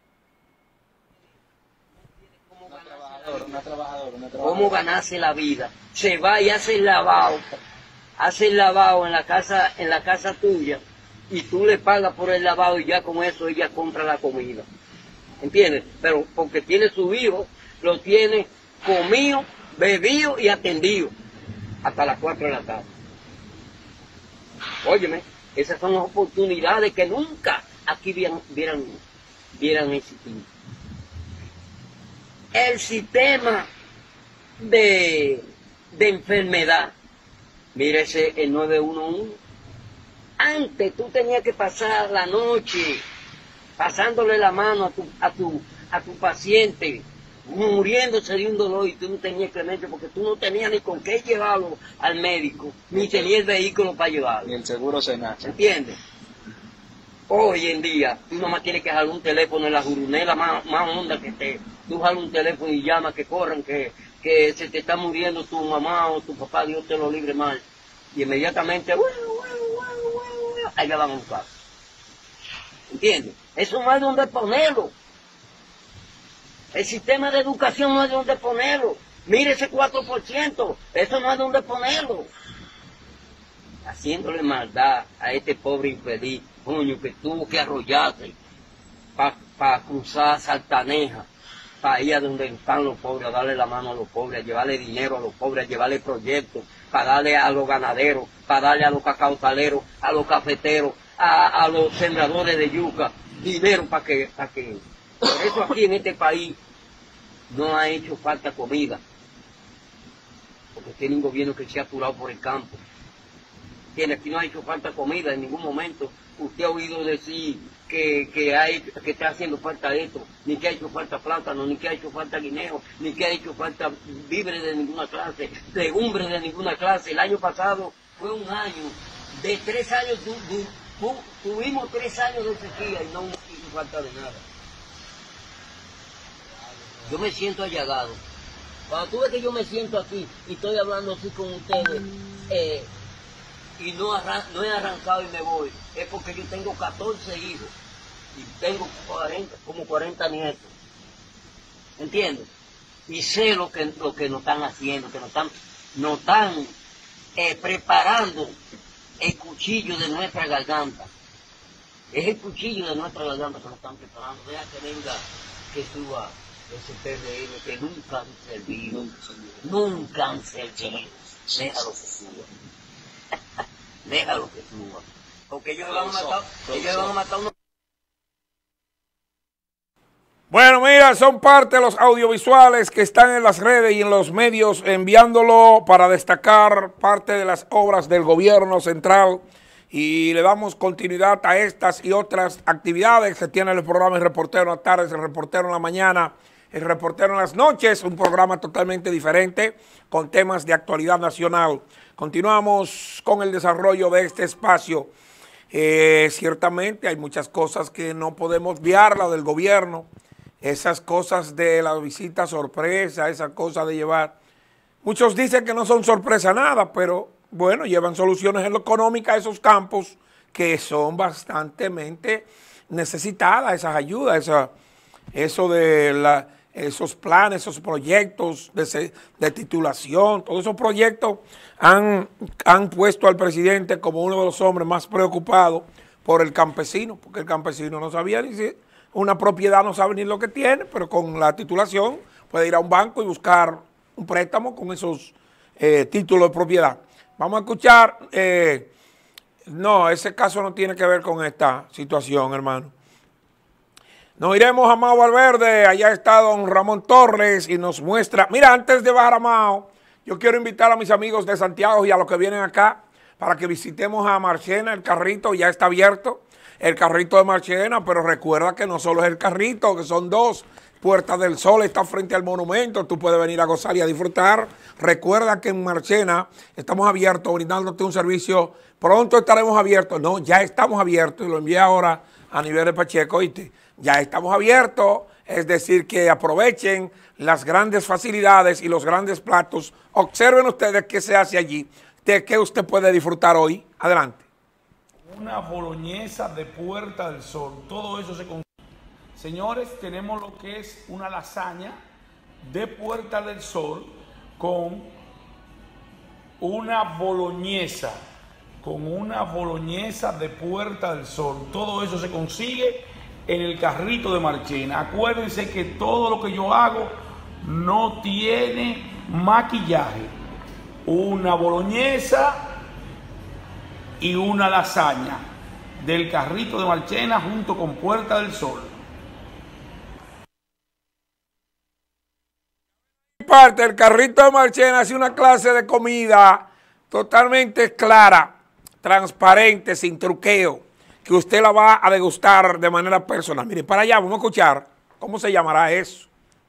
¿Cómo ganarse la vida? Se va y hace el lavado en la casa tuya, y tú le pagas por el lavado y ya con eso ella compra la comida. ¿Entiendes? Pero porque tiene su hijo, lo tiene comido, bebido y atendido hasta las 4 de la tarde. Óyeme, esas son las oportunidades que nunca aquí vieran existido. El sistema de enfermedad, mírese el 911. Antes tú tenías que pasar la noche pasándole la mano a tu paciente, muriéndose de un dolor, y tú no tenías clemencia porque tú no tenías ni con qué llevarlo al médico, ni tenías el vehículo para llevarlo. Ni el seguro Senacha. ¿Entiendes? Hoy en día, tú nomás tienes que jalar un teléfono en la jurunela más honda que esté. Tú jalas un teléfono y llamas que corran, que se te está muriendo tu mamá o tu papá, Dios te lo libre mal. Y inmediatamente, allá van a buscar. ¿Entiendes? Eso no hay donde ponerlo. El sistema de educación no hay donde ponerlo. Mire ese 4%, eso no hay donde ponerlo. Haciéndole maldad a este pobre infeliz, coño, que tuvo que arrollarse para cruzar Saltaneja, para ir a donde están los pobres, a darle la mano a los pobres, a llevarle dinero a los pobres, a llevarle proyectos, para darle a los ganaderos, para darle a los cacautaleros, a los cafeteros, a los sembradores de yuca, dinero para que por eso aquí en este país no ha hecho falta comida, porque tiene un gobierno que se ha apurado por el campo. Aquí no ha hecho falta comida en ningún momento. Usted ha oído decir que está haciendo falta esto, ni que ha hecho falta plátano, ni que ha hecho falta guineo, ni que ha hecho falta víveres de ninguna clase, legumbres de ninguna clase. El año pasado fue un año, de 3 años, tuvimos 3 años de sequía y no hizo falta de nada. Yo me siento allagado. Cuando tú ves que yo me siento aquí y estoy hablando así con ustedes, y no he arrancado y me voy, es porque yo tengo 14 hijos y tengo como 40 nietos. ¿Entiendes? Y sé lo que nos están haciendo, que nos están preparando el cuchillo de nuestra garganta. Es el cuchillo de nuestra garganta que nos están preparando. Deja que venga, que suba ese PRM que nunca han servido. Nunca han servido. Déjalo que suba. Déjalo que suba. Porque ellos van a matar unos. Bueno, mira, son parte de los audiovisuales que están en las redes y en los medios enviándolo para destacar parte de las obras del gobierno central, y le damos continuidad a estas y otras actividades que tiene el programa El Reportero en las tardes, El Reportero en la mañana, El Reportero en las Noches, un programa totalmente diferente con temas de actualidad nacional. Continuamos con el desarrollo de este espacio. Ciertamente hay muchas cosas que no podemos viar, la del gobierno, esas cosas de la visita sorpresa, esas cosas de llevar. Muchos dicen que no son sorpresa nada, pero bueno, llevan soluciones en lo económico a esos campos que son bastantemente necesitadas, esas ayudas, esos planes, esos proyectos de titulación, todos esos proyectos han puesto al presidente como uno de los hombres más preocupados por el campesino, porque el campesino no sabía ni si una propiedad, no sabe ni lo que tiene, pero con la titulación puede ir a un banco y buscar un préstamo con esos títulos de propiedad. Vamos a escuchar, no, ese caso no tiene que ver con esta situación, hermano. Nos iremos a Mao Valverde, allá está don Ramón Torres y nos muestra, mira, antes de bajar a Mao, yo quiero invitar a mis amigos de Santiago y a los que vienen acá para que visitemos a Marchena, el carrito ya está abierto, el carrito de Marchena, pero recuerda que no solo es el carrito, que son dos. Puerta del Sol está frente al monumento, tú puedes venir a gozar y a disfrutar. Recuerda que en Marchena estamos abiertos, brindándote un servicio. Pronto estaremos abiertos, no, ya estamos abiertos, y lo envié ahora a nivel de Pacheco, ¿oíste? Ya estamos abiertos, es decir, que aprovechen las grandes facilidades y los grandes platos. Observen ustedes qué se hace allí, de qué usted puede disfrutar hoy. Adelante. Una boloñesa de Puerta del Sol, todo eso se consigue. Señores, tenemos lo que es una lasaña de Puerta del Sol con una boloñesa de Puerta del Sol. Todo eso se consigue en el carrito de Marchena. Acuérdense que todo lo que yo hago no tiene maquillaje. Una boloñesa y una lasaña del carrito de Marchena junto con Puerta del Sol. Parte del carrito de Marchena hace una clase de comida totalmente clara, transparente, sin truqueo, que usted la va a degustar de manera personal. Mire, para allá vamos a escuchar cómo se llamará eso.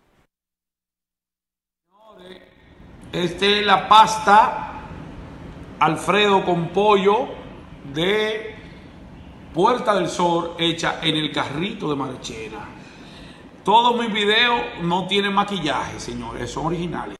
La pasta Alfredo con pollo de Puerta del Sol hecha en el carrito de Marchena. Todos mis videos no tienen maquillaje, señores, son originales.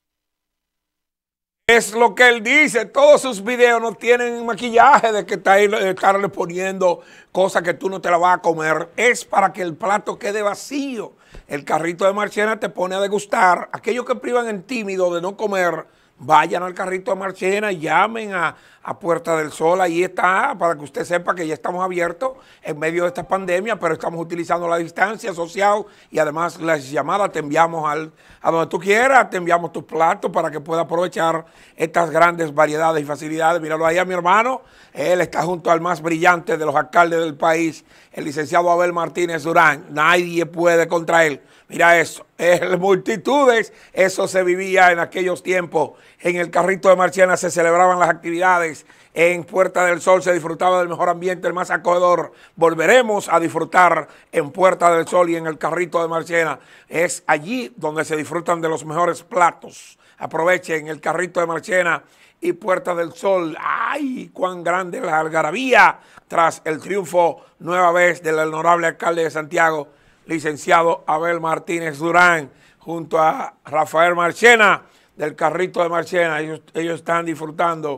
Es lo que él dice, todos sus videos no tienen maquillaje de que estarle poniendo cosas que tú no te la vas a comer. Es para que el plato quede vacío. El carrito de Marchena te pone a degustar. Aquellos que privan en tímido de no comer, vayan al carrito de Marchena y llamen a Puerta del Sol. Ahí está, para que usted sepa que ya estamos abiertos en medio de esta pandemia, pero estamos utilizando la distancia social y además las llamadas te enviamos a donde tú quieras, te enviamos tus platos para que pueda aprovechar estas grandes variedades y facilidades. Míralo ahí a mi hermano, él está junto al más brillante de los alcaldes del país, el licenciado Abel Martínez Durán. Nadie puede contra él. Mira eso, multitudes, eso se vivía en aquellos tiempos. En el carrito de Marchena se celebraban las actividades, en Puerta del Sol se disfrutaba del mejor ambiente, el más acogedor. Volveremos a disfrutar en Puerta del Sol y en el carrito de Marchena. Es allí donde se disfrutan de los mejores platos. Aprovechen el carrito de Marchena y Puerta del Sol. ¡Ay, cuán grande la algarabía! Tras el triunfo nueva vez del honorable alcalde de Santiago, licenciado Abel Martínez Durán, junto a Rafael Marchena, del carrito de Marchena. Ellos están disfrutando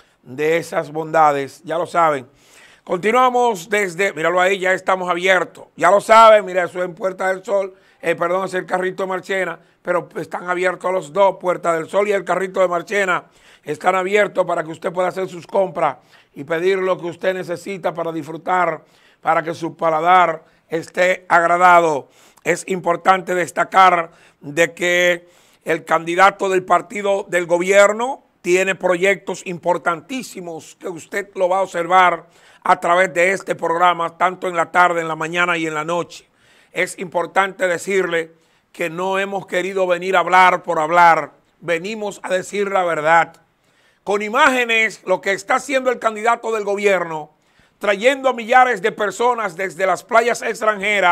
de esas bondades, ya lo saben. Continuamos desde, míralo ahí, ya estamos abiertos. Ya lo saben, mira, eso es en Puerta del Sol, perdón, es el carrito de Marchena, pero están abiertos los dos, Puerta del Sol y el carrito de Marchena. Están abiertos para que usted pueda hacer sus compras y pedir lo que usted necesita para disfrutar, para que su paladar esté agradado. Es importante destacar de que el candidato del partido del gobierno tiene proyectos importantísimos que usted lo va a observar a través de este programa, tanto en la tarde, en la mañana y en la noche. Es importante decirle que no hemos querido venir a hablar por hablar, venimos a decir la verdad. Con imágenes, lo que está haciendo el candidato del gobierno, trayendo a millares de personas desde las playas extranjeras,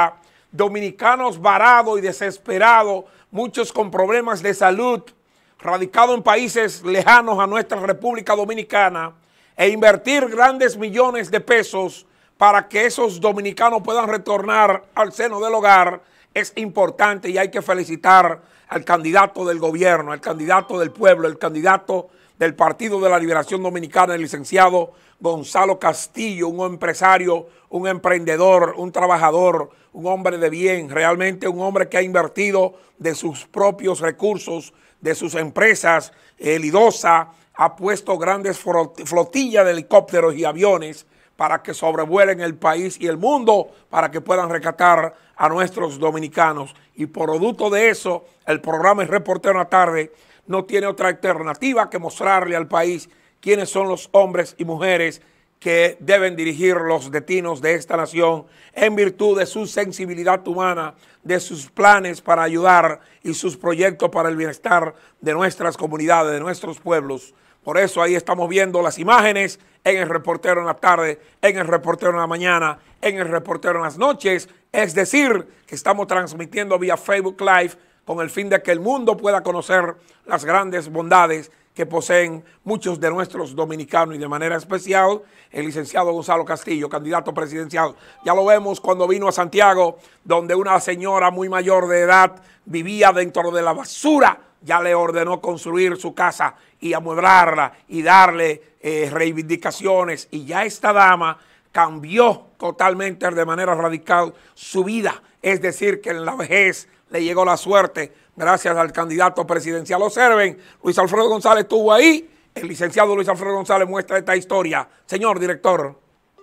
dominicanos varados y desesperados, muchos con problemas de salud, radicados en países lejanos a nuestra República Dominicana, e invertir grandes millones de pesos para que esos dominicanos puedan retornar al seno del hogar, es importante y hay que felicitar al candidato del gobierno, al candidato del pueblo, el candidato del Partido de la Liberación Dominicana, el licenciado Gonzalo Castillo, un empresario, un emprendedor, un trabajador, un hombre de bien, realmente un hombre que ha invertido de sus propios recursos, de sus empresas. Lidosa ha puesto grandes flotillas de helicópteros y aviones para que sobrevuelen el país y el mundo, para que puedan rescatar a nuestros dominicanos. Y por producto de eso, el programa El Reportero en la Tarde no tiene otra alternativa que mostrarle al país quiénes son los hombres y mujeres que deben dirigir los destinos de esta nación en virtud de su sensibilidad humana, de sus planes para ayudar y sus proyectos para el bienestar de nuestras comunidades, de nuestros pueblos. Por eso ahí estamos viendo las imágenes en El Reportero en la Tarde, en El Reportero en la Mañana, en El Reportero en las noches. Es decir, que estamos transmitiendo vía Facebook Live con el fin de que el mundo pueda conocer las grandes bondades que poseen muchos de nuestros dominicanos y de manera especial el licenciado Gonzalo Castillo, candidato presidencial. Ya lo vemos cuando vino a Santiago, donde una señora muy mayor de edad vivía dentro de la basura, ya le ordenó construir su casa y amueblarla y darle reivindicaciones, y ya esta dama cambió totalmente de manera radical su vida, es decir, que en la vejez le llegó la suerte gracias al candidato presidencial. Observen, Luis Alfredo González estuvo ahí, el licenciado Luis Alfredo González muestra esta historia. Señor director.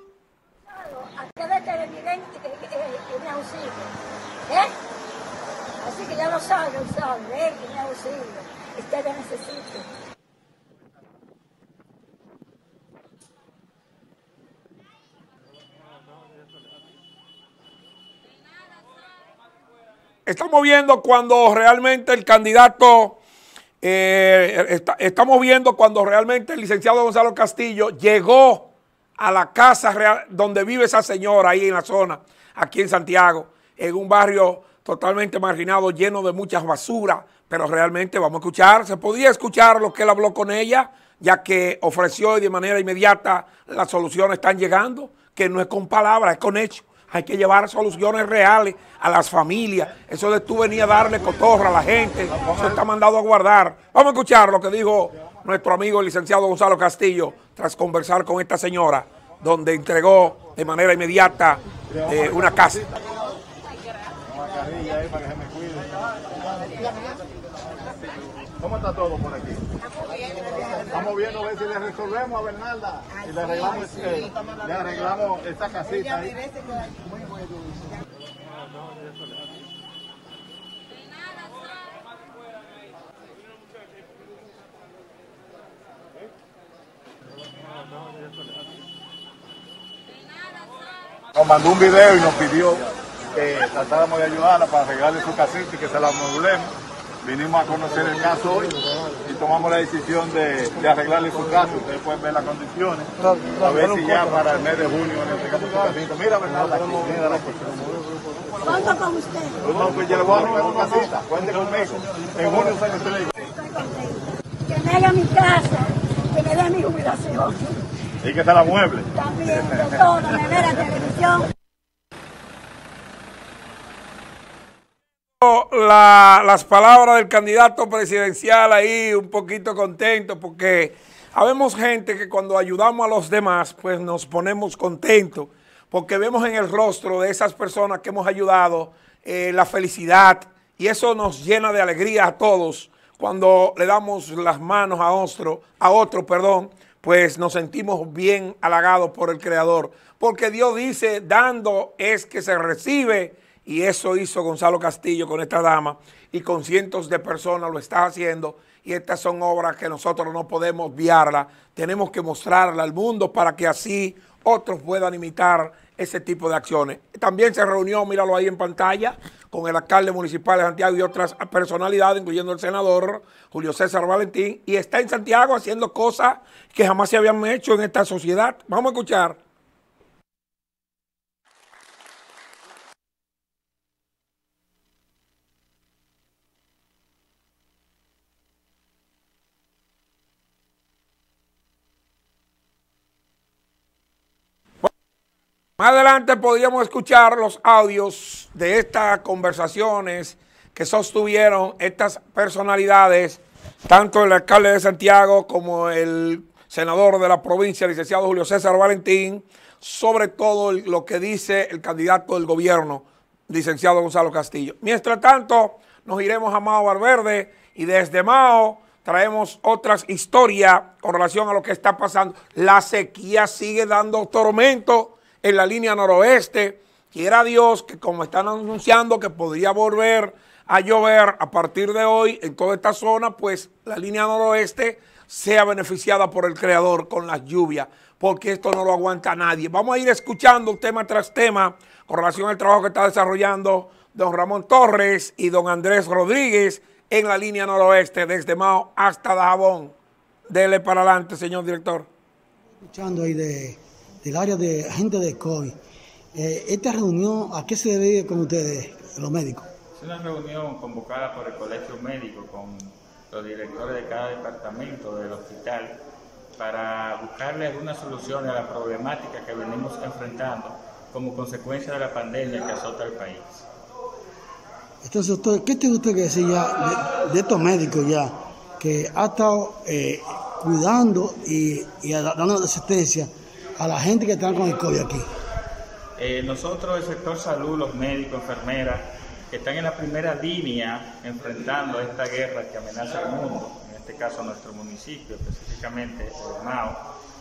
Así que ya lo sabe, que tiene auxilio, ustedes necesitan. Estamos viendo cuando realmente el candidato, estamos viendo cuando realmente el licenciado Gonzalo Castillo llegó a la casa real donde vive esa señora ahí en la zona, aquí en Santiago, en un barrio totalmente marginado, lleno de muchas basuras, pero realmente vamos a escuchar, se podría escuchar lo que él habló con ella, ya que ofreció y de manera inmediata las soluciones están llegando, que no es con palabras, es con hechos. Hay que llevar soluciones reales a las familias. Eso de tú venir a darle cotorra a la gente, eso está mandado a guardar. Vamos a escuchar lo que dijo nuestro amigo el licenciado Gonzalo Castillo tras conversar con esta señora, donde entregó de manera inmediata una casa. ¿Cómo está todo por aquí? Estamos viendo a ver si le resolvemos a Bernalda y le arreglamos esta casita ahí. Nos mandó un video y nos pidió que tratáramos de ayudarla para arreglarle su casita y que se la amueblemos. Vinimos a conocer el caso hoy y tomamos la decisión de arreglarle su casa. Ustedes pueden ver las condiciones, a ver si ya para el mes de junio le entregamos su casita. Mira, Bernardo, aquí, mira la cuestión. ¿Cuánto con usted? No, pues yo le voy a arreglar su casita, cuente conmigo. En junio se le entrega. Que me haga mi casa, que me dé mi jubilación. Y que se la mueble. También, de todo, nevera, televisión. Las palabras del candidato presidencial ahí un poquito contento, porque habemos gente que cuando ayudamos a los demás pues nos ponemos contentos porque vemos en el rostro de esas personas que hemos ayudado la felicidad, y eso nos llena de alegría a todos. Cuando le damos las manos a otro, pues nos sentimos bien halagados por el Creador, porque Dios dice, dando es que se recibe. Y eso hizo Gonzalo Castillo con esta dama, y con cientos de personas lo está haciendo. Y estas son obras que nosotros no podemos obviarlas, tenemos que mostrarla al mundo para que así otros puedan imitar ese tipo de acciones. También se reunió, míralo ahí en pantalla, con el alcalde municipal de Santiago y otras personalidades, incluyendo el senador Julio César Valentín, y está en Santiago haciendo cosas que jamás se habían hecho en esta sociedad. Vamos a escuchar. Más adelante podríamos escuchar los audios de estas conversaciones que sostuvieron estas personalidades, tanto el alcalde de Santiago como el senador de la provincia, el licenciado Julio César Valentín, sobre todo lo que dice el candidato del gobierno, licenciado Gonzalo Castillo. Mientras tanto, nos iremos a Mao Valverde y desde Mao traemos otras historias con relación a lo que está pasando. La sequía sigue dando tormento en la línea noroeste. Quiera Dios que, como están anunciando que podría volver a llover a partir de hoy en toda esta zona, pues la línea noroeste sea beneficiada por el Creador con las lluvias, porque esto no lo aguanta nadie. Vamos a ir escuchando tema tras tema con relación al trabajo que está desarrollando don Ramón Torres y don Andrés Rodríguez en la línea noroeste, desde Mao hasta Dajabón. Dele para adelante, señor director. Escuchando ahí del área de agentes de COVID. Esta reunión, ¿a qué se debe con ustedes, los médicos? Es una reunión convocada por el Colegio Médico con los directores de cada departamento del hospital para buscarle alguna solución a la problemática que venimos enfrentando como consecuencia de la pandemia que azota el país. Entonces, ¿qué tiene usted que decir ya de estos médicos ya que ha estado cuidando y dando asistencia a la gente que está con el COVID aquí? Nosotros, el sector salud, los médicos, enfermeras, que están en la primera línea enfrentando esta guerra que amenaza al mundo, en este caso nuestro municipio, específicamente Mao,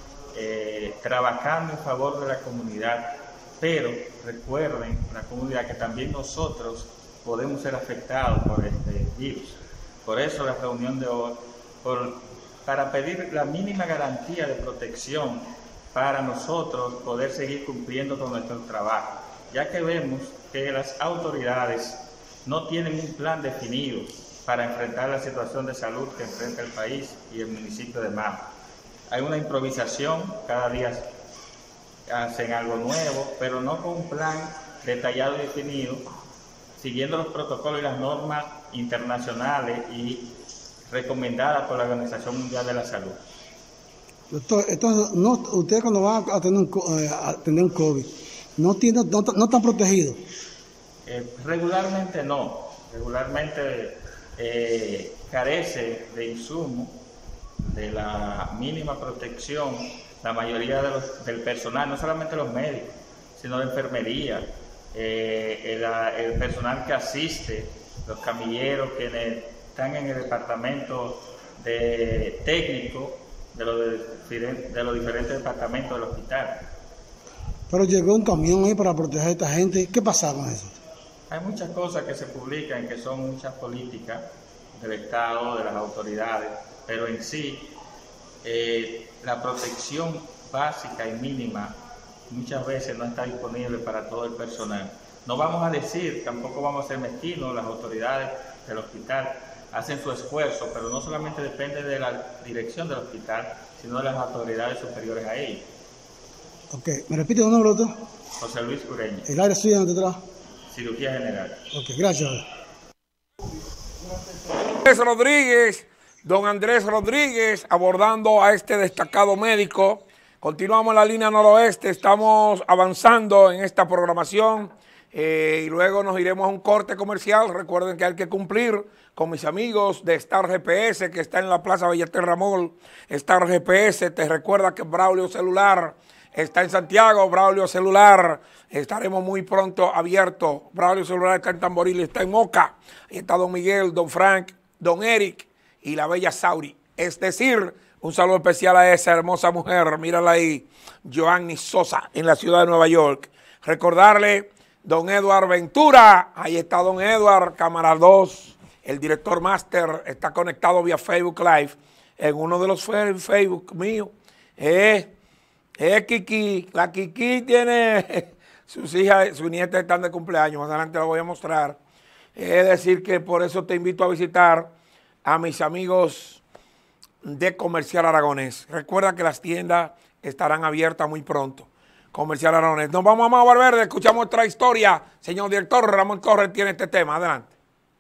trabajando en favor de la comunidad, pero recuerden la comunidad que también nosotros podemos ser afectados por este virus. Por eso la reunión de hoy, para pedir la mínima garantía de protección para nosotros poder seguir cumpliendo con nuestro trabajo, ya que vemos que las autoridades no tienen un plan definido para enfrentar la situación de salud que enfrenta el país y el municipio de Mao. Hay una improvisación, cada día hacen algo nuevo, pero no con un plan detallado y definido, siguiendo los protocolos y las normas internacionales y recomendadas por la Organización Mundial de la Salud. Doctor, entonces, ustedes cuando van a tener un COVID, ¿no están protegidos? Regularmente no. Regularmente carece de insumo, de la mínima protección, la mayoría del personal, no solamente los médicos, sino la enfermería, el personal que asiste, los camilleros que están en el departamento de técnico de los diferentes departamentos del hospital. Pero llegó un camión ahí para proteger a esta gente. ¿Qué pasa con eso? Hay muchas cosas que se publican que son muchas políticas del Estado, de las autoridades, pero en sí la protección básica y mínima muchas veces no está disponible para todo el personal. No vamos a decir, tampoco vamos a ser mezquinos, las autoridades del hospital hacen su esfuerzo, pero no solamente depende de la dirección del hospital, sino de las autoridades superiores a ellos. Ok, ¿me repite el nombre, doctor? José Luis Ureña. ¿El área suya donde trabaja? Cirugía general. Ok, gracias. Don Andrés Rodríguez abordando a este destacado médico. Continuamos en la línea noroeste, estamos avanzando en esta programación y luego nos iremos a un corte comercial. Recuerden que hay que cumplir con mis amigos de Star GPS, que está en la Plaza Bellaterra Mall. Star GPS te recuerda que Braulio Celular está en Santiago. Braulio Celular, estaremos muy pronto abiertos. Braulio Celular está en Tamboril, está en Moca. Ahí está don Miguel, don Frank, don Eric y la bella Sauri. Es decir, un saludo especial a esa hermosa mujer, mírala ahí, Joanny Sosa, en la ciudad de Nueva York. Recordarle, don Edward Ventura, ahí está don Edward, cámara 2, el director máster, está conectado vía Facebook Live, en uno de los Facebook míos. Kiki, la Kiki tiene, sus hijas, sus nietas están de cumpleaños, más adelante la voy a mostrar. Es decir que por eso te invito a visitar a mis amigos de Comercial Aragonés. Recuerda que las tiendas estarán abiertas muy pronto. Comercial Aragonés. Nos vamos a Mao Valverde, escuchamos otra historia. Señor director, Ramón Torres tiene este tema. Adelante.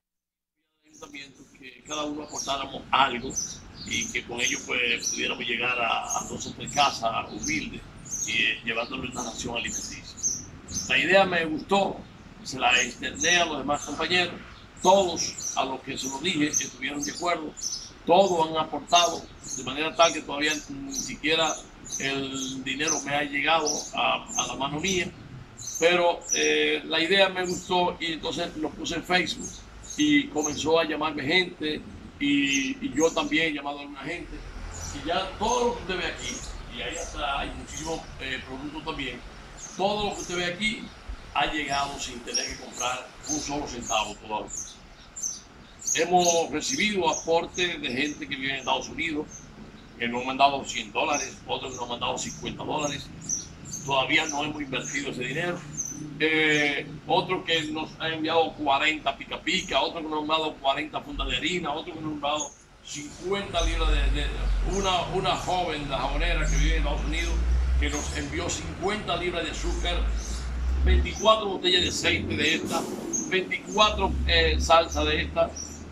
Que cada uno aportáramos algo y que con ello pues pudiéramos llegar a nosotros en casa humildes y llevándole una nación alimenticia. La idea me gustó, se la extendí a los demás compañeros, todos a los que se lo dije estuvieron de acuerdo, todos han aportado, de manera tal que todavía ni siquiera el dinero me ha llegado a la mano mía, pero la idea me gustó y entonces lo puse en Facebook y comenzó a llamarme gente y yo también he llamado a alguna gente y ya todo lo que usted ve aquí, y ahí hasta hay muchísimos productos también, todo lo que usted ve aquí ha llegado sin tener que comprar un solo centavo todavía. Hemos recibido aportes de gente que vive en Estados Unidos, que nos han mandado $100, otros que nos han mandado $50. Todavía no hemos invertido ese dinero. Otros que nos han enviado 40 pica pica, otros que nos han dado 40 fundas de harina, otros que nos han dado 50 libras de una joven, la jabonera que vive en Estados Unidos, que nos envió 50 libras de azúcar, 24 botellas de aceite de esta, 24 salsa de esta,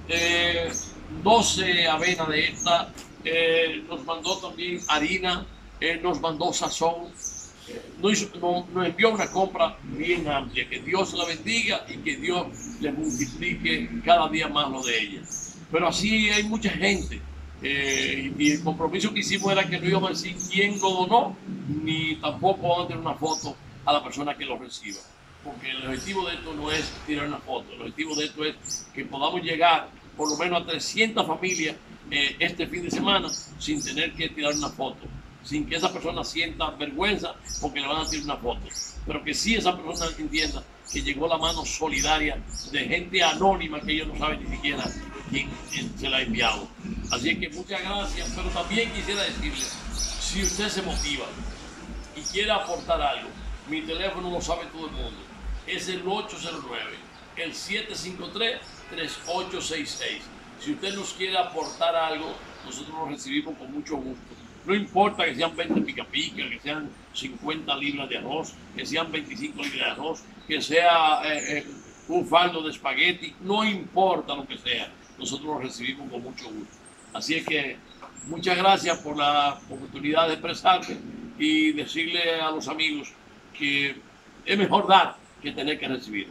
12 avena de esta, nos mandó también harina, nos mandó sazón, nos envió una compra bien amplia. Que Dios la bendiga y que Dios le multiplique cada día más lo de ella. Pero así hay mucha gente y el compromiso que hicimos era que no íbamos a decir quién lo donó, ni tampoco vamos a tener una foto a la persona que lo reciba, porque el objetivo de esto no es tirar una foto, el objetivo de esto es que podamos llegar por lo menos a 300 familias este fin de semana sin tener que tirar una foto, sin que esa persona sienta vergüenza porque le van a tirar una foto, pero que sí esa persona entienda que llegó la mano solidaria de gente anónima que ellos no saben ni siquiera quién se la ha enviado. Así que muchas gracias, pero también quisiera decirle, si usted se motiva y quiere aportar algo, mi teléfono lo sabe todo el mundo, es el 809, el 753-3866. Si usted nos quiere aportar algo, nosotros lo recibimos con mucho gusto. No importa que sean 20 pica pica, que sean 50 libras de arroz, que sean 25 libras de arroz, que sea un faldo de espagueti, no importa lo que sea, nosotros lo recibimos con mucho gusto. Así es que muchas gracias por la oportunidad de expresarme y decirle a los amigos que es mejor dar que tener que recibir.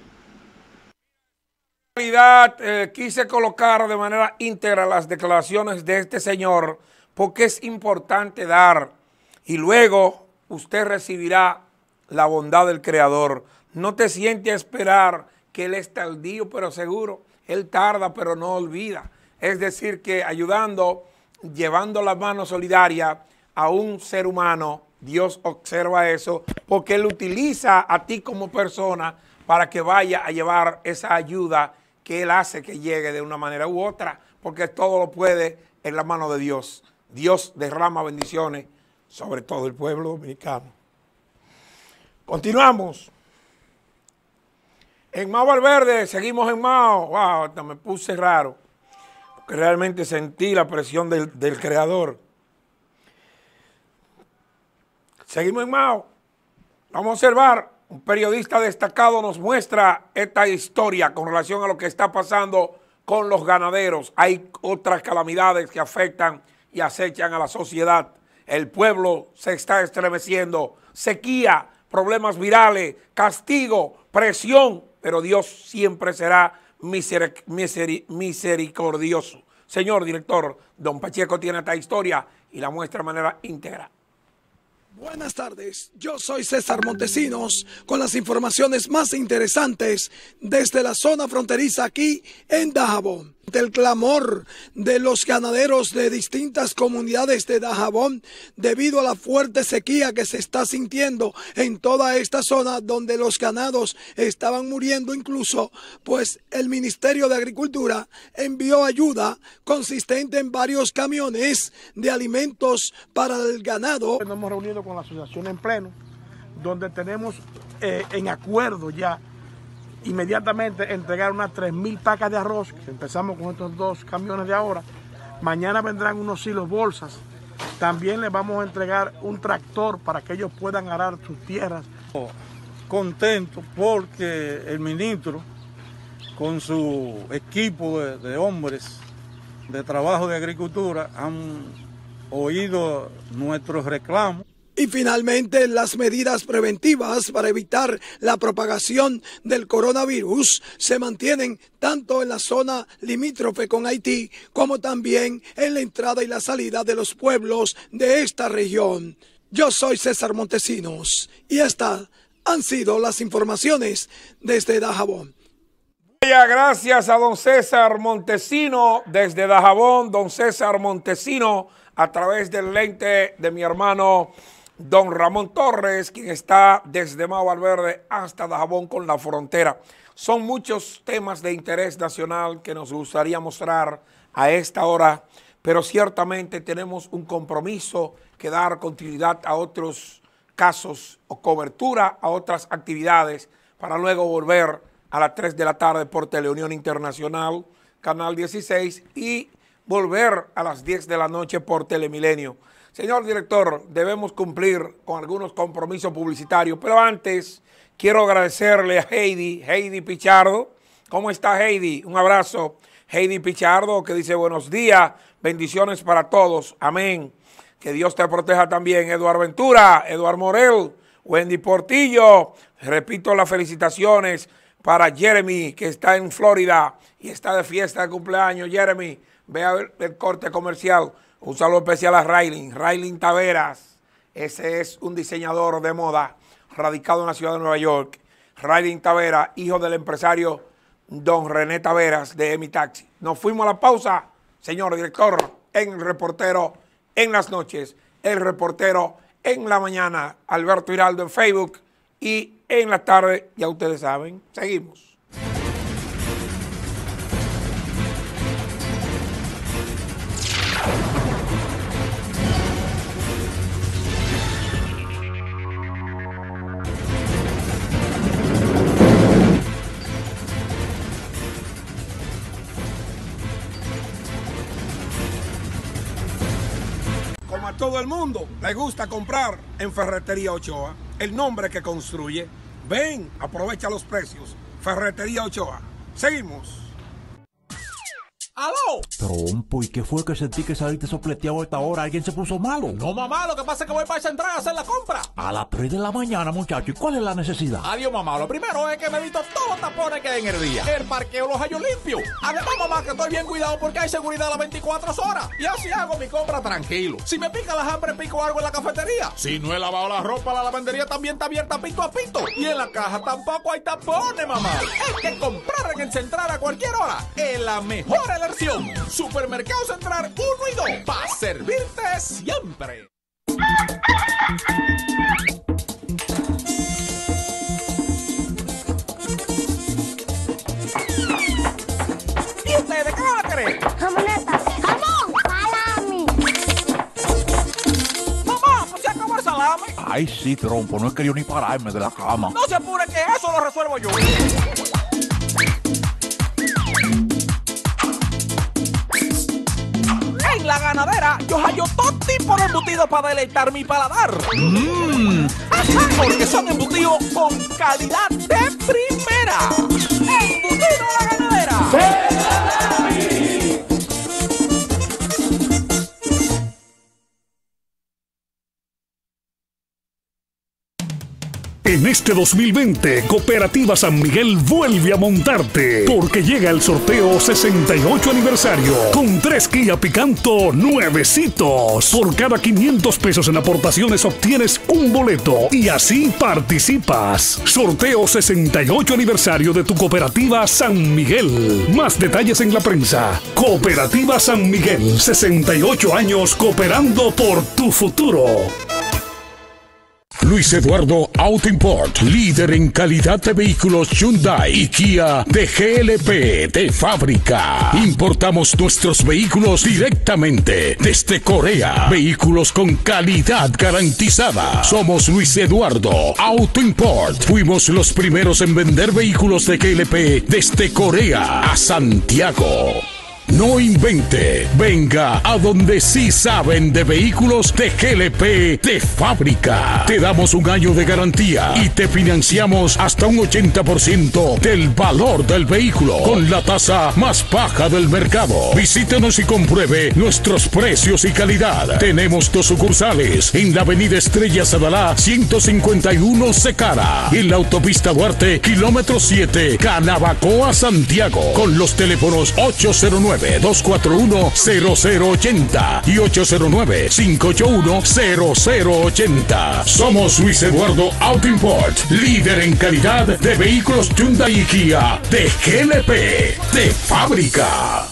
En realidad quise colocar de manera íntegra las declaraciones de este señor porque es importante dar y luego usted recibirá la bondad del Creador. No te sientes a esperar que Él es tardío pero seguro, Él tarda pero no olvida. Es decir que ayudando, llevando la mano solidaria a un ser humano, Dios observa eso porque Él utiliza a ti como persona para que vaya a llevar esa ayuda que Él hace que llegue de una manera u otra, porque todo lo puede en la mano de Dios. Dios derrama bendiciones sobre todo el pueblo dominicano. Continuamos. En Mao Valverde, seguimos en Mao. Wow, hasta me puse raro, porque realmente sentí la presión del Creador. Seguimos en Mao. Vamos a observar. Un periodista destacado nos muestra esta historia con relación a lo que está pasando con los ganaderos. Hay otras calamidades que afectan y acechan a la sociedad. El pueblo se está estremeciendo. Sequía, problemas virales, castigo, presión, pero Dios siempre será misericordioso. Señor director, don Pacheco tiene esta historia y la muestra de manera íntegra. Buenas tardes, yo soy César Montesinos con las informaciones más interesantes desde la zona fronteriza aquí en Dajabón. El clamor de los ganaderos de distintas comunidades de Dajabón debido a la fuerte sequía que se está sintiendo en toda esta zona donde los ganados estaban muriendo incluso, pues el Ministerio de Agricultura envió ayuda consistente en varios camiones de alimentos para el ganado. Nos hemos reunido con la asociación en pleno, donde tenemos en acuerdo ya inmediatamente entregar unas 3.000 pacas de arroz. Empezamos con estos 2 camiones de ahora. Mañana vendrán unos hilos bolsas. También les vamos a entregar un tractor para que ellos puedan arar sus tierras. Contento porque el ministro, con su equipo de hombres de trabajo de agricultura, han oído nuestros reclamos. Y finalmente, las medidas preventivas para evitar la propagación del coronavirus se mantienen tanto en la zona limítrofe con Haití como también en la entrada y la salida de los pueblos de esta región. Yo soy César Montesinos y estas han sido las informaciones desde Dajabón. Gracias a don César Montesino desde Dajabón, don César Montesino, a través del lente de mi hermano don Ramón Torres, quien está desde Mau Valverde hasta Dajabón con la frontera. Son muchos temas de interés nacional que nos gustaría mostrar a esta hora, pero ciertamente tenemos un compromiso que dar continuidad a otros casos o cobertura a otras actividades para luego volver a las 3 de la tarde por Teleunión Internacional, Canal 16, y volver a las 10 de la noche por Telemilenio. Señor director, debemos cumplir con algunos compromisos publicitarios, pero antes quiero agradecerle a Heidi Pichardo. ¿Cómo está Heidi? Un abrazo. Heidi Pichardo, que dice buenos días, bendiciones para todos, amén. Que Dios te proteja también. Eduardo Ventura, Eduardo Morel, Wendy Portillo, repito las felicitaciones para Jeremy, que está en Florida y está de fiesta de cumpleaños. Jeremy, ve a ver el corte comercial. Un saludo especial a Raylin Taveras. Ese es un diseñador de moda radicado en la ciudad de Nueva York. Raylin Taveras, hijo del empresario don René Taveras de Emi Taxi. Nos fuimos a la pausa, señor director, en el reportero en las noches, el reportero en la mañana, Alberto Hiraldo en Facebook, y en la tarde, ya ustedes saben, seguimos. Como a todo el mundo le gusta comprar en Ferretería Ochoa, el nombre que construye. Ven, aprovecha los precios. Ferretería Ochoa. Seguimos. ¡Aló! Trompo, ¿y qué fue que sentí que saliste sopleteado a esta hora? ¿Alguien se puso malo? No, mamá, lo que pasa es que voy para Central a hacer la compra. A las 3 de la mañana, muchacho. ¿Y cuál es la necesidad? Adiós, mamá. Lo primero es que me evito todos los tapones que hay en el día. El parqueo los hallo limpio. Además, mamá, que estoy bien cuidado porque hay seguridad a las 24 horas. Y así hago mi compra tranquilo. Si me pica la hambre, pico algo en la cafetería. Si no he lavado la ropa, la lavandería también está abierta pito a pito. Y en la caja tampoco hay tapones, mamá. Es que comprar en el Central a cualquier hora es la mejor elección. Supermercado Central 1 y 2, para servirte siempre. ¿Y ustedes qué van a querer? Jamoneta, jamón, salami. Mamá, pues se acabó el salami. Ay, sí, Trompo, no he querido ni pararme de la cama. No se apure que eso lo resuelvo yo. En La Ganadera yo hallo todo tipo de embutidos para deleitar mi paladar. Porque son embutidos con calidad de primera. ¡Embutido La Ganadera! En este 2020, Cooperativa San Miguel vuelve a montarte, porque llega el sorteo 68 aniversario, con 3 Kia Picanto nuevecitos. Por cada 500 pesos en aportaciones obtienes un boleto y así participas. Sorteo 68 aniversario de tu Cooperativa San Miguel. Más detalles en la prensa. Cooperativa San Miguel, 68 años cooperando por tu futuro. Luis Eduardo Auto Import, líder en calidad de vehículos Hyundai y Kia de GLP de fábrica. Importamos nuestros vehículos directamente desde Corea. Vehículos con calidad garantizada. Somos Luis Eduardo Auto Import. Fuimos los primeros en vender vehículos de GLP desde Corea a Santiago. No invente. Venga a donde sí saben de vehículos de GLP de fábrica. Te damos un año de garantía y te financiamos hasta un 80% del valor del vehículo con la tasa más baja del mercado. Visítenos y compruebe nuestros precios y calidad. Tenemos 2 sucursales en la avenida Estrella Sadalá 151 Secara y en la autopista Duarte kilómetro 7 Canabacoa, Santiago, con los teléfonos 809-241-0080 y 809-581-0080. Somos Luis Eduardo Auto Import, líder en calidad de vehículos Hyundai y Kia de GLP de fábrica.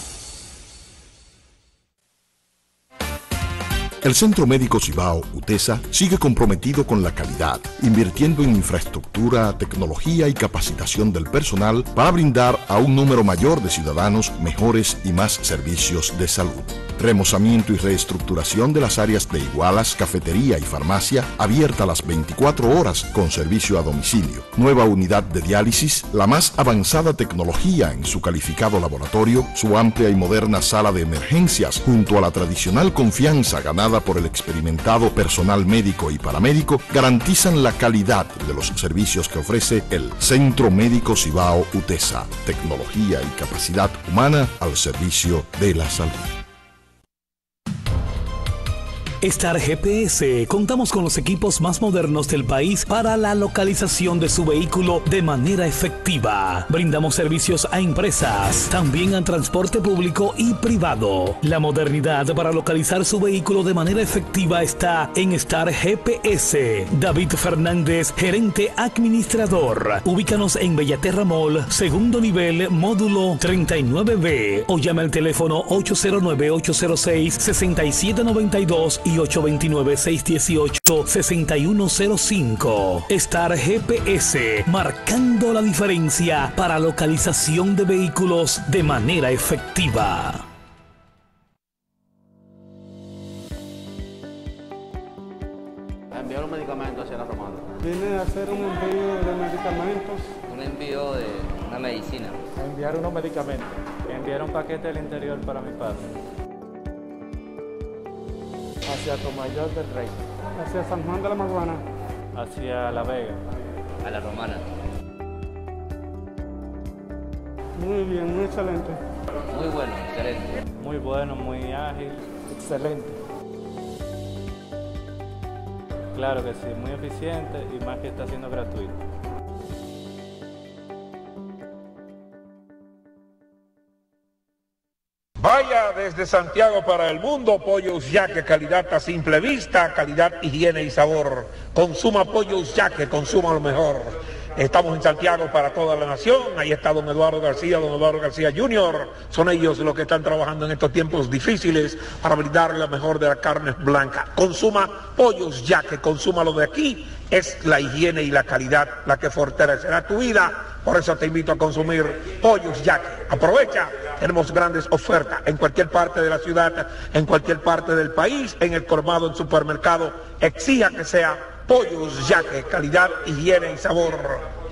El Centro Médico Cibao, UTESA, sigue comprometido con la calidad, invirtiendo en infraestructura, tecnología y capacitación del personal para brindar a un número mayor de ciudadanos mejores y más servicios de salud. Remozamiento y reestructuración de las áreas de Igualas, cafetería y farmacia, abierta las 24 horas con servicio a domicilio. Nueva unidad de diálisis, la más avanzada tecnología en su calificado laboratorio, su amplia y moderna sala de emergencias, junto a la tradicional confianza ganada por el experimentado personal médico y paramédico, garantizan la calidad de los servicios que ofrece el Centro Médico Cibao UTESA. Tecnología y capacidad humana al servicio de la salud. Star GPS, contamos con los equipos más modernos del país para la localización de su vehículo de manera efectiva. Brindamos servicios a empresas, también a transporte público y privado. La modernidad para localizar su vehículo de manera efectiva está en Star GPS. David Fernández, gerente administrador. Ubícanos en Bellaterra Mall, segundo nivel, módulo 39B, o llame al teléfono 809-806-6792 y 829-618-6105. Star GPS, marcando la diferencia para localización de vehículos de manera efectiva. Enviar los medicamentos hacia la Romana. Vine a hacer un envío de medicamentos. Un envío de una medicina. A enviar unos medicamentos. Enviar un paquete del interior para mi padre. Hacia Tomayor del Rey. Hacia San Juan de la Maguana. Hacia La Vega. A la Romana. Muy bien, muy excelente. Muy bueno, excelente. Muy bueno, muy ágil, excelente. Claro que sí, muy eficiente y más que está siendo gratuito. Vaya desde Santiago para el mundo, Pollos Yaque, calidad a simple vista, calidad, higiene y sabor. Consuma Pollos Yaque, consuma lo mejor. Estamos en Santiago para toda la nación, ahí está don Eduardo García Jr., son ellos los que están trabajando en estos tiempos difíciles para brindarle la mejor de la carne blanca. Consuma Pollos Yaque, consuma lo de aquí, es la higiene y la calidad la que fortalecerá tu vida, por eso te invito a consumir Pollos Yaque. Aprovecha, tenemos grandes ofertas en cualquier parte de la ciudad, en cualquier parte del país, en el colmado, en supermercado, exija que sea Pollos Yaque, calidad, higiene y sabor.